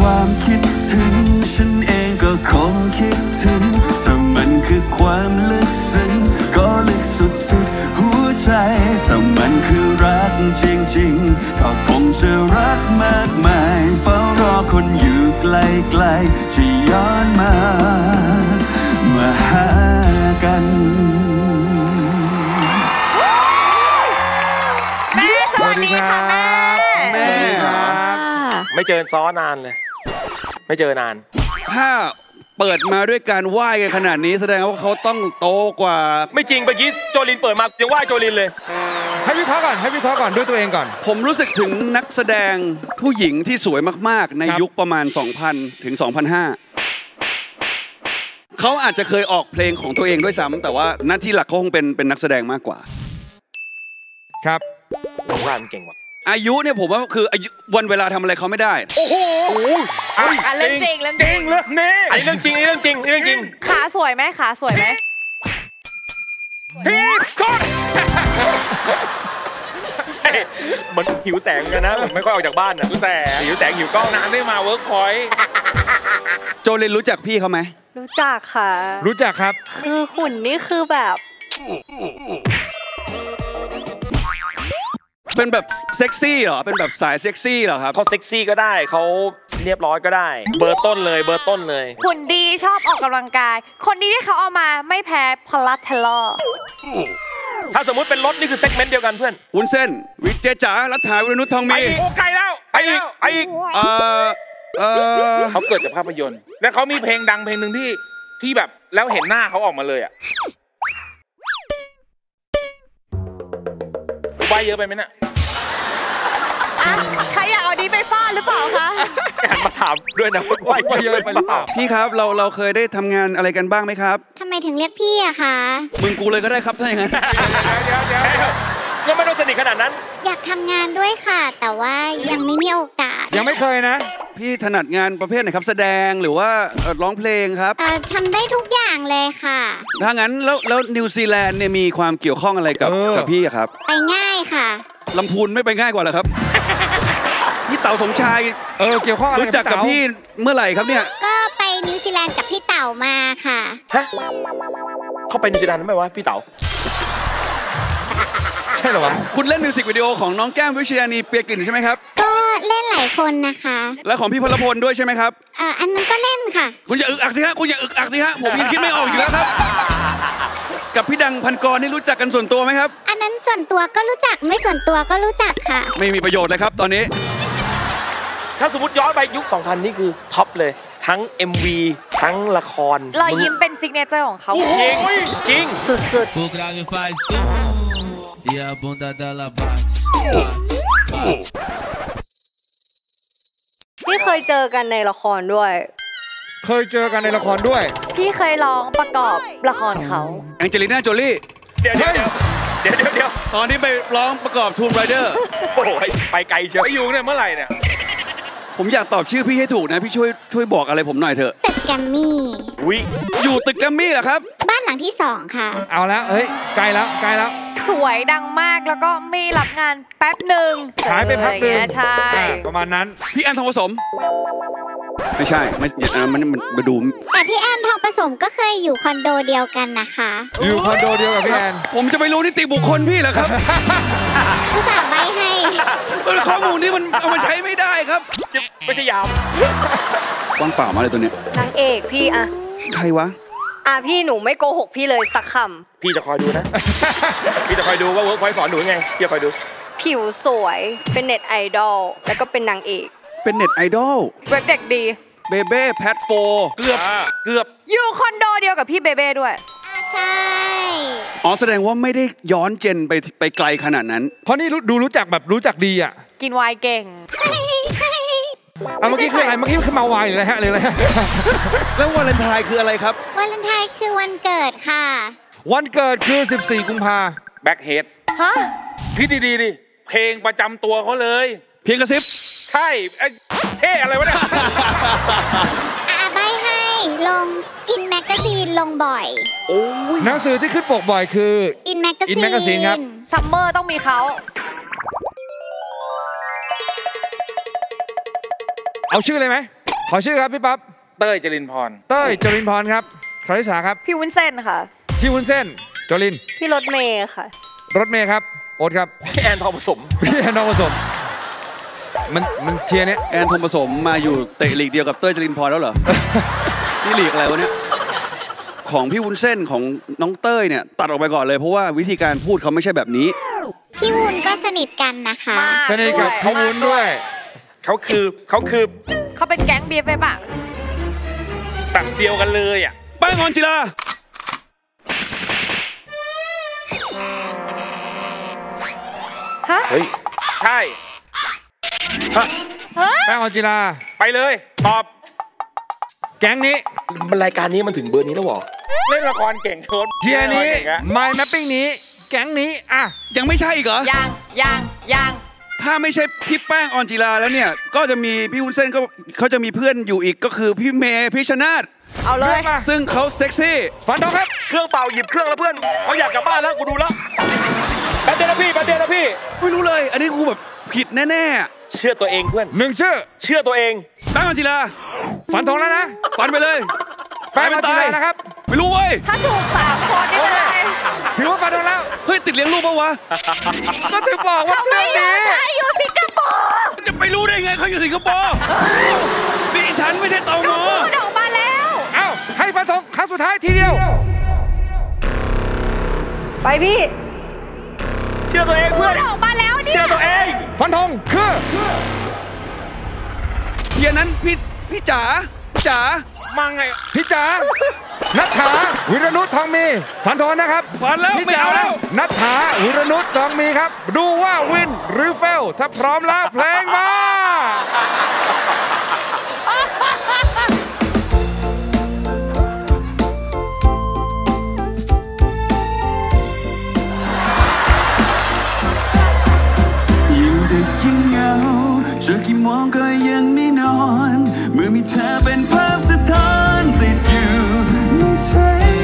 ความคิดถึงฉันเองก็คงคิดถึงแต่มันคือความลึกซึ้งก็ลึกสุดๆหัวใจแต่มันคือรักจริงๆก็คงจะรักมากมายเฝ้ารอคนอยู่ไกลๆจะย้อนมามาหากันแม่สวัสดีค่ะแม่แม่ไม่เจอซ้อนานเลย ไม่เจอนานถ้าเปิดมาด้วยการไหว้กันขนาดนี้แสดงว่าเขาต้องโตกว่าไม่จริงเมื่อกี้โจลินเปิดมายังไหว้โจลินเลยให้วิเคราะห์ก่อนให้วิเคราะห์ก่อนด้วยตัวเองก่อนผมรู้สึกถึงนักแสดงผู้หญิงที่สวยมากๆในยุคประมาณ สองพัน ถึง สองพันห้า เขาอาจจะเคยออกเพลงของตัวเองด้วยซ้ำแต่ว่าหน้าที่หลักเขาคงเป็นเป็นนักแสดงมากกว่าครับผมว่ามันเก่งว่ะอายุเนี่ยผมว่าคืออายุวันเวลาทำอะไรเขาไม่ได้โอ้โหอ่ะเรื่องจริงเรื่องจริงเรื่องนี้อันนี้เรื่องจริงเรื่องจริงเรื่องจริงขาสวยไหมขาสวยไหมที่สุดเหมือนหิวแสงกันนะไม่ค่อยออกจากบ้านนะหิวแสงหิวแสงหิวกล้องนานได้มาเวิร์กพอยต์โจลินรู้จักพี่เขาไหมรู้จักค่ะรู้จักครับคือหุ่นนี่คือแบบเป็นแบบเซ็กซี่เหรอเป็นแบบสายเซ็กซี่เหรอครับเขาเซ็กซี่ก็ได้เขาเรียบร้อยก็ได้เบอร์ต้นเลยเบอร์ต้นเลยหุ่นดีชอบออกกำลังกายคนนี้ที่เขาเอามาไม่แพ้พลัทเทลล์ถ้าสมมติเป็นรถนี่คือเซกเมนต์เดียวกันเพื่อนวุ้นเส้นวิเจจ๋ารัฐาวินุชทองมีโอ้ไกลแล้วไปอีกไปอีกเออเออเขาเกิดจากภาพยนตร์และเขามีเพลงดังเพลงหนึ่งที่ที่แบบแล้วเห็นหน้าเขาออกมาเลยอ่ะใบเยอะไปไหมเนี่ยใครอยากเอาดีไปฟาดหรือเปล่าคะหันมาถามด้วยนะว่าเยอะไปหรือเปล่าพี่ครับเราเราเคยได้ทำงานอะไรกันบ้างไหมครับทำไมถึงเรียกพี่อะคะมึงกูเลยก็ได้ครับถ้าอย่างนั้นเดี๋ยวเดี๋ยวยังไม่ต้องสนิทขนาดนั้นอยากทำงานด้วยค่ะแต่ว่ายังไม่มีโอกาสยังไม่เคยนะพี่ถนัดงานประเภทไหนครับแสดงหรือว่าร้องเพลงครับทำได้ทุกอย่างเลยค่ะถ้างั้นแล้วแล้วนิวซีแลนด์เนี่ยมีความเกี่ยวข้องอะไรกับกับพี่ครับไปง่ายค่ะลำพูนไม่ไปง่ายกว่าเหรอครับพี่เต๋าสมชายเออเกี่ยวข้องอะไรรู้จักกับพี่เมื่อไหร่ครับเนี่ยก็ไปนิวซีแลนด์กับพี่เต๋ามาค่ะฮะเขาไปนิวซีแลนด์ทำไมวะพี่เต๋าใช่เหรอวะคุณเล่นมิวสิกวิดีโอของน้องแก้มวิชญานีเปียกลิ่นใช่ไหมครับก็เล่นหลายคนนะคะและของพี่พลพลด้วยใช่ไหมครับอ่าอันนั้นก็เล่นค่ะคุณอย่าอึกอักสิฮะคุณอย่าอึกอักสิฮะผมยังคิดไม่ออกอยู่แล้วครับกับพี่ดังพันกรนี่รู้จักกันส่วนตัวไหมครับอันนั้นส่วนตัวก็รู้จักไม่ส่วนตัวก็รู้จักค่ะไม่มีประโยชน์เลยครับตอนนี้ถ้าสมมติย้อนไปยุคสองพันนี่คือท็อปเลยทั้ง เอ็ม วี ทั้งละครรอยยิ้มเป็นซิกเนเจอร์ของเขาจริงจริงสุดๆพี่เคยเจอกันในละครด้วยเคยเจอกันในละครด้วยพี่เคยร้องประกอบละครเขาแองเจลิน่าโจลี่เดี๋ยวเดี๋ยวเดี๋ยวเดี๋ยวเดี๋ยวตอนที่ไปร้องประกอบทูมไรเดอร์โอ้ยไปไกลเชียวไปอยู่เนี่ยเมื่อไหร่เนี่ยผมอยากตอบชื่อพี่ให้ถูกนะพี่ช่วยช่วยบอกอะไรผมหน่อยเถอะตึกแกมมี่วิอยู่ตึกแกมมี่เหรอครับบ้านหลังที่สองค่ะเอาแล้วเฮ้ยใกล้แล้วใกล้แล้วสวยดังมากแล้วก็ไม่รับงานแป๊บหนึ่งหายไปพักหนึ่งใช่ประมาณนั้นพี่แอนทองผสมไม่ใช่ไม่มันมันมาดูแต่พี่แอนทองผสมก็เคยอยู่คอนโดเดียวกันนะคะอยู่คอนโดเดียวกับพี่แอนผมจะไปรู้นิติบุคคลพี่เหรอครับผู้สาวใบให้ข้อมูลนี้มันเอามาใช้ไม่ได้ครับไม่ใช่ยาวว่างเปล่ามาเลยตัวเนี้ยนางเอกพี่อะใครวะอ่ะพี่หนูไม่โกหกพี่เลยสักคำพี่จะคอยดูนะพี่จะคอยดูว่าเวิร์กพอยต์สอนหนูยังไงพี่จะคอยดูผิวสวยเป็นเน็ตไอดอลแล้วก็เป็นนางเอกเป็นเน็ตไอดอลเว็บเด็กดีเบเบ้แพทโฟเกือบเกือบอยู่คอนโดเดียวกับพี่เบเบ้ด้วยใช่อ๋อแสดงว่าไม่ได้ย้อนเจนไปไปไกลขนาดนั้นเพราะนี่ดูรู้จักแบบรู้จักดีอ่ะกินไวน์เก่งอ่ะเมื่อกี้คืออะไรเมื่อกี้คือมาไวน์เลยฮะเลยเลยแล้ววาเลนไทน์คืออะไรครับวาเลนไทน์คือวันเกิดค่ะวันเกิดคือสิบสี่กุมภาแบ็คเฮดฮะคิดดีๆดิเพลงประจำตัวเขาเลยเพียงกระซิบใช่เท่อะไรวะเนี่ยอ่ะใบให้ลงอินแมกกาซีนลงบ่อยโอ้ยหนังสือที่ขึ้นปกบ่อยคืออินแมกกาซีนอินแมกกาซีนครับซัมเมอร์ต้องมีเขาเอาชื่อเลยไหมขอชื่อครับพี่ป๊อปเต้ยจรินพรเต้ยจรินพรครับคาริสาครับพี่วุ้นเส้นค่ะพี่วุ้นเส้นจรินพี่รถเมย์ค่ะรถเมย์ครับโอ๊ตครับพี่แอนทองผสมพี่แอนทองผสมมันมันเทียร์เนี้ยแอนทองผสมมาอยู่เตะลีกเดียวกับเต้ยจรินพรแล้วเหรอ นี่ลีกอะไรวะเนี่ยของพี่วุ้นเส้นของน้องเต้ยเนี่ยตัดออกไปก่อนเลยเพราะว่าวิธีการพูดเขาไม่ใช่แบบนี้พี่วุ้นก็สนิทกันนะคะสนิทกับพี่วุ้นด้วยเขาคือเขาคือเขาเป็นแก๊ง บี เอฟ เอฟ อ่ะแบบเดียวกันเลยอ่ะแป้งออนจิลาฮะเฮ้ยใช่ฮะแป้งออนจิลาไปเลยตอบแก๊งนี้มันรายการนี้มันถึงเบอร์นี้แล้วหรอเล่นละครเก่งโคตรเทียร์นี้ My Mapping นี้แก๊งนี้อ่ะยังไม่ใช่อีกเหรอยังยังยังถ้าไม่ใช่พี่แป้งออนจิลาแล้วเนี่ยก็จะมีพี่วุ้นเส้นก็เขาจะมีเพื่อนอยู่อีกก็คือพี่เมย์พิชนาธิ์เอาเลยซึ่งเขาเซ็กซี่ฟันทองครับเครื่องเป่าหยิบเครื่องแล้วเพื่อนเขาอยากกลับบ้านแล้วกูดูแล้วแป๊บเดียวนะพี่แป๊บเดียวนะพี่ไม่รู้เลยอันนี้กูแบบผิดแน่ๆเชื่อตัวเองเพื่อนหนึ่งเชื่อเชื่อตัวเองแป้งออนจิลาฟันทองแล้วนะฟันไปเลยแป้งออนจิลานะครับไม่รู้เว้ยถ้าถูกสามคนนี่เป็นไรถือว่าฟันทองแล้วเฮ้ยติดเลี้ยงลูกปะวะก็ถึงบอกว่าเรื่องนี้เขาอยู่สิงคโปร์จะไปรู้ได้ไงเขาอยู่สิงคโปร์ดิฉันไม่ใช่ตมพูดออกมาแล้วเอ้าให้ฟันทองครั้งสุดท้ายทีเดียวไปพี่เชื่อตัวเองเพื่อนออกมาแล้วเนี่ยเชื่อตัวเองฟันทองคือเทียนั้นพี่พี่จ๋าพี่จ๋ามาไงพี่จ๋านัทธาวิรนุชทองมีฟันทองนะครับฟันแล้วไม่เอาแล้วนัทธาวิรนุชทองมีครับดูว่าวินหรือเฟลถ้าพร้อมแล้วเพลงมายิ่งดึกยิ่งเหงาเจอกี่โมงก็ยังไม่นอนเมื่อมีเธอเป็นภาพสะท้อนติดอยู่ในใจ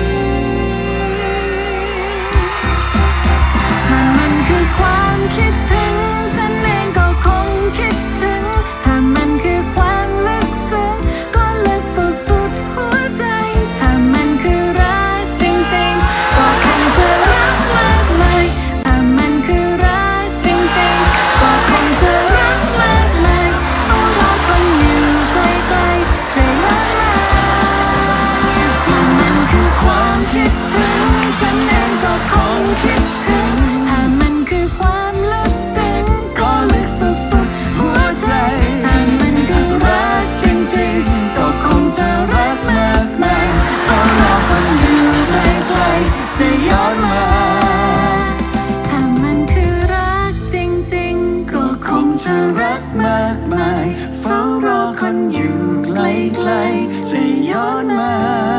ถ้ามันคือความคิดถึงฉันเองก็คงคิดถึงถ้ามันคือความลึกซึ้งก็ลึกสุดสุดหัวใจถ้ามันคือรักจริงๆก็คงจะรักมากมายถ้ามันคือรักจริงๆก็คงจะรักมากมายเฝ้ารอคนอยู่ไกลๆจะย้อนมาถ้ามันคือความคิดถึงฉันเองก็คงคิดถึงถ้ามันคือความลึกซึ้งก็ลึกสุดสุดหัวใจถ้ามันคือรักจริงๆก็คงจะรักมากมายเฝ้ารอคนอยู่ไกลๆจะย้อนมาถ้ามันคือรักจริงๆก็คงจะรักมากมายเฝ้ารอคนอยู่ไกลๆจะย้อนมา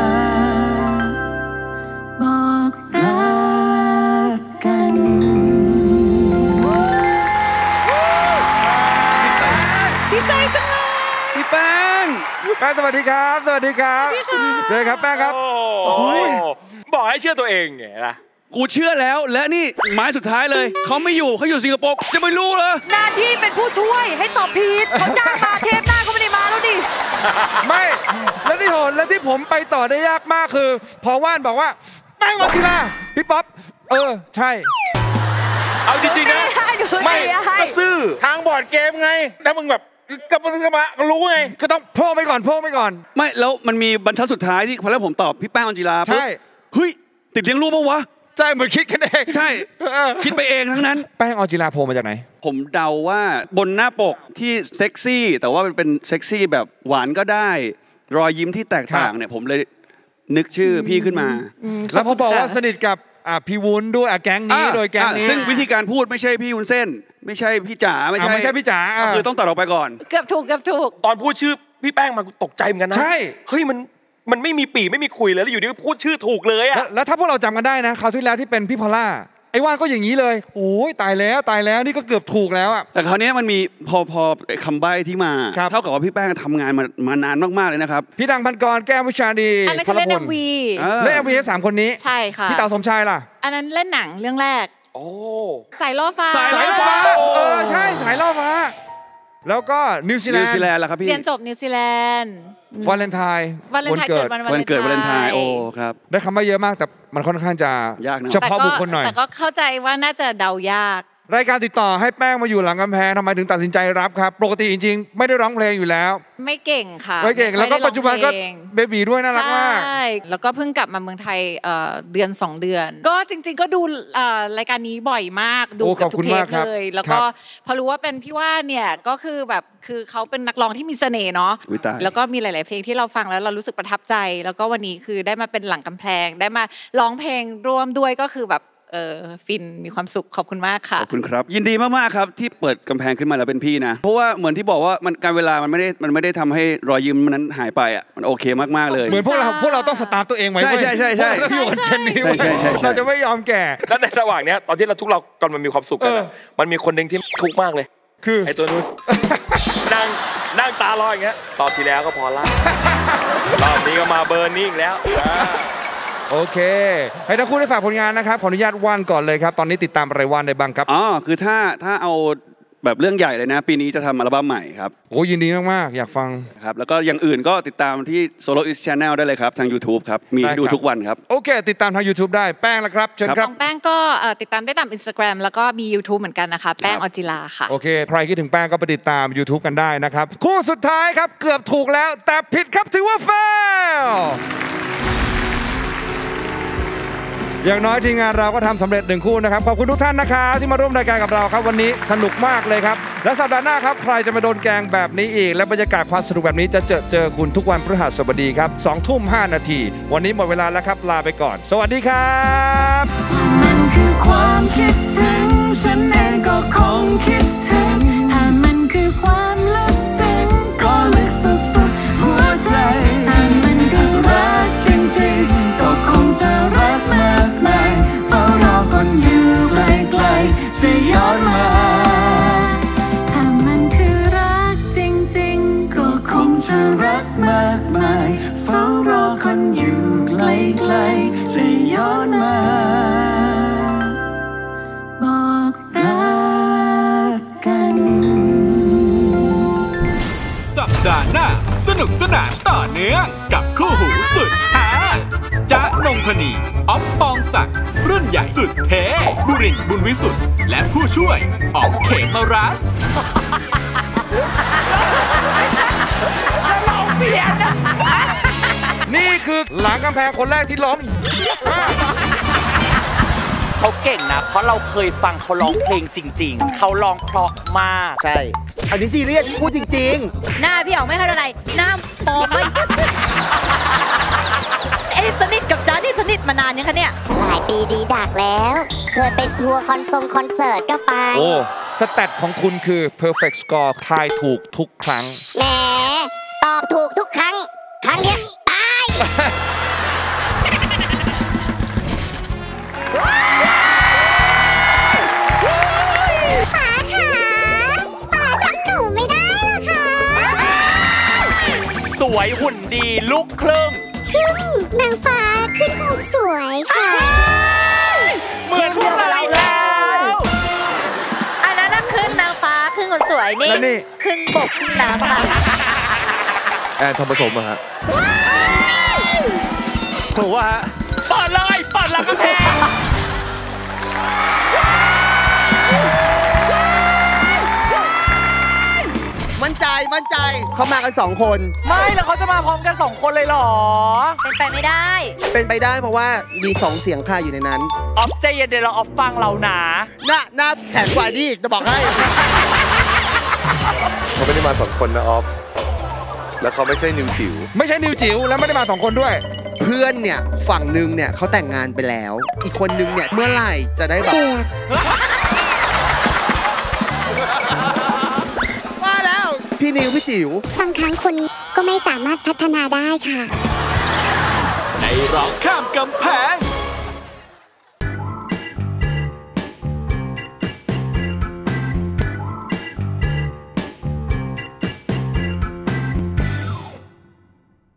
บอกรักกันดีใจจังเลยพี่แป้งแป้งสวัสดีครับสวัสดีครับเจอครับแป้งครับโอ้ยบอกให้เชื่อตัวเองไงล่ะกูเชื่อแล้วและนี่ไม้สุดท้ายเลยเขาไม่อยู่เขาอยู่สิงคโปร์จะไม่รู้เหรอหน้าที่เป็นผู้ช่วยให้ตอบผิดเขาจ้างมาเทปหน้าก็ไม่ได้มาแล้วดิไม่แล้วที่โหดแล้วที่ผมไปต่อได้ยากมากคือพอว่านบอกว่าแป้งออนจิลาพี่ป๊อปเออใช่เอาจริงๆนะไม่ก็ซื่อทางบอร์ดเกมไงถ้ามึงแบบกลับมาก็มารู้ไงก็ต้องโพ่งไปก่อนโพ่งไปก่อนไม่แล้วมันมีบรรทัดสุดท้ายที่พอแล้วผมตอบพี่แป้งออนจิลาใช่เฮ้ยติดเลี้ยงลูกปะวะใช่เหมือนคิดกันเองใช่คิดไปเองทั้งนั้นแป้งออนจิลาโผล่มาจากไหนผมเดาว่าบนหน้าปกที่เซ็กซี่แต่ว่ามันเป็นเซ็กซี่แบบหวานก็ได้รอยยิ้มที่แตกต่างเนี่ยผมเลยนึกชื่อพี่ขึ้นมาแล้วพอบอกว่าสนิทกับพี่วุ้นด้วยแก๊งนี้โดยแก๊งนี้ซึ่งวิธีการพูดไม่ใช่พี่วุ้นเส้นไม่ใช่พี่จ๋าไม่ใช่ไม่ใช่พี่จ๋าคือต้องตัดออกไปก่อนเกือบถูกเกือบถูกตอนพูดชื่อพี่แป้งมาตกใจเหมือนกันนะใช่เฮ้ยมันมันไม่มีปีไม่มีคุยเลยแล้วอยู่ดีพูดชื่อถูกเลยอะแล้วถ้าพวกเราจำกันได้นะคราวที่แล้วที่เป็นพี่พอลล่าไอ้ว่านก็อย่างนี้เลยโอ้ยตายแล้วตายแล้วนี่ก็เกือบถูกแล้วอะแต่คราวนี้มันมีพอพอคำใบ้ที่มาเท่ากับว่าพี่แป้งทำงานมามานานมากๆเลยนะครับพี่ดังพันกรแก้ววิชาดีอันนั้นคือเล่น เอ็ม วีเล่น เอ็ม วี ให้สามคนนี้ใช่ค่ะพี่เต๋าสมชายล่ะอันนั้นเล่นหนังเรื่องแรกโอ้สายล่อฟ้าสายล่อฟ้าเออใช่สายล่อฟ้าแล้วก็นิวซีแลนด์นิวซีแลนด์ล่ะครับพี่เรียนจบนิวซีแลนด์วาเลนไทน์วาเลนไทน์เกิดวันวาเลนไทน์วันเกิดวาเลนไทน์โอ้ครับได้คำว่าเยอะมากแต่มันค่อนข้างจะยากนะเฉพาะบุคคลหน่อยแต่ก็เข้าใจว่าน่าจะเดายากรายการติดต่อให้แป้งมาอยู่หลังกำแพงทำไมถึงตัดสินใจรับครับปกติจริงๆไม่ได้ร้องเพลงอยู่แล้วไม่เก่งค่ะไม่เก่งแล้วก็ปัจจุบันก็เบบีด้วยน่ารักมากใช่แล้วก็เพิ่งกลับมาเมืองไทยเดือนสองเดือนก็จริงๆก็ดูรายการนี้บ่อยมากดูกับทุกเทปเลยแล้วก็พอรู้ว่าเป็นพี่ว่าเนี่ยก็คือแบบคือเขาเป็นนักร้องที่มีเสน่ห์เนาะแล้วก็มีหลายๆเพลงที่เราฟังแล้วเรารู้สึกประทับใจแล้วก็วันนี้คือได้มาเป็นหลังกำแพงได้มาร้องเพลงร่วมด้วยก็คือแบบเออฟินมีความสุขขอบคุณมากค่ะขอบคุณครับยินดีมากๆครับที่เปิดกำแพงขึ้นมาแล้วเป็นพี่นะเพราะว่าเหมือนที่บอกว่ามันการเวลามันไม่ได้มันไม่ได้ทำให้รอยยิ้มนั้นหายไปอ่ะมันโอเคมากๆเลยเหมือนพวกเราพวกเราต้องสตาร์ทตัวเองไว้ใช่ใช่ใช่ใช่ที่อยู่เช่นนี้เราจะไม่ยอมแก่แล้วในระหว่างเนี้ยตอนที่เราทุกเราตอนมันมีความสุขกันมันมีคนหนึ่งที่ทุกข์มากเลยคือไอ้ตัวนู้นนั่งนั่งตาลอยอย่างเงี้ยรอบที่แล้วก็พอละรอบนี้ก็มาเบอร์นี้อีกแล้วโอเคให้ทั้งคู่ได้ฝากผลงานนะครับขออนุญาตว่านก่อนเลยครับตอนนี้ติดตามอะไรว่านได้บ้างครับอ๋อคือถ้าถ้าเอาแบบเรื่องใหญ่เลยนะปีนี้จะทำอัลบั้มใหม่ครับโอ้ยินดีมากๆอยากฟังครับแล้วก็อย่างอื่นก็ติดตามที่ Soloist Channel ได้เลยครับทาง YouTube ครับมีให้ดูทุกวันครับโอเคติดตามทาง YouTube ได้แป้งแล้วครับเชิญครับของแป้งก็ติดตามได้ตาม Instagram แล้วก็มี YouTube เหมือนกันนะคะแป้งออจิลาค่ะโอเคใครคิดถึงแป้งก็ไปติดตาม YouTube กันได้นะครับคู่สุดท้ายครับเกือบถูกแล้วแต่ผิดครับถือว่า failอย่างน้อยทีมงานเราก็ทำสำเร็จหนึ่งคู่นะครับขอบคุณทุกท่านนะครับที่มาร่วมรายการกับเราครับวันนี้สนุกมากเลยครับและสัปดาห์หน้าครับใครจะมาโดนแกงแบบนี้อีกและบรรยากาศความสนุกแบบนี้จะเจอเจอคุณทุกวันพฤหัสบดีครับสองทุ่มห้านาทีวันนี้หมดเวลาแล้วครับลาไปก่อนสวัสดีครับมันคือความคิดถึงฉันเองก็คงคิดถึงถ้ามันคือความลึกซึ้งก็ลึกสุดๆหัวใจถ้ามันคือรักจริงๆก็คงจะรักมากมายเฝ้ารอคนอยู่ไกลๆจะย้อนมาถ้ามันคือรักจริงๆก็คงจะรักมากมายเฝ้ารอคนอยู่ไกลๆจะย้อนมาบอกรักกันสัปดาห์หน้าสนุกสนานต่อเนื่องกับคู่หูสุดฮาจ๊ะนงพนีอ๊อฟปองศักดิ์รุ่นใหญ่สุดเท่บุรินทร์บุญวิสุทธิ์และผู้ช่วยอ๋อมเขมรัตน์นี่คือหลังกำแพงคนแรกที่ร้องเขาเก่งนะเพราะเราเคยฟังเขาร้องเพลงจริงๆเขาร้องเพราะมากใช่อันนี้ซีเรียสพูดจริงๆหน้าพี่อ๋องไม่เท่าไรหน้าปอไม่เอ้สนิทกับจ๊ะนี่สนิทมานานยังคะเนี่ยหลายปีดีดักแล้วเคยไปทัวร์คอนเสิร์ตคอนเสิร์ตก็ไปโอ้สแตทของคุณคือ perfect score ทายถูกทุกครั้งแหมตอบถูกทุกครั้งครั้งเนี้ยตายป๋าค่ะป๋าจำหนูไม่ได้หรอคะสวยหุ่นดีลูกครึ่งครึ่งนางฟ้าขึ้นความสวยค่ะเหมือนพวกเราแล้วอันนั้นน่ะขึ้นนางฟ้าขึ้นคนสวยนี่ขึ้นบกขึ้นน้ำค่ะแอนทองผสมอะฮะถูกว่าฮะเปิดเลยเปิดหลังกำแพงมั่นใจมั่นใจเขามากันสองคนไม่แล้วเขาจะมาพร้อมกันสองคนเลยเหรอเป็นไปไม่ได้เป็นไปได้เพราะว่ามีสองเสียงคาอยู่ในนั้นออฟใจเย็นเดี๋ยวเราออฟฟังเรานะหน้าหน้าแข็งกว่านี่จะบอกให้เขาไม่ได้มาสองคนนะออฟแล้วเขาไม่ใช่นิวจิ๋วไม่ใช่นิวจิ๋วแล้วไม่ได้มาสองคนด้วยเพื่อนเนี่ยฝั่งหนึ่งเนี่ยเขาแต่งงานไปแล้วอีกคนนึงเนี่ยเมื่อไหร่จะได้แบบว่าแล้วพี่นิวพี่จิ๋วบางครั้งคุณก็ไม่สามารถพัฒนาได้ค่ะในร้องข้ามกำแพง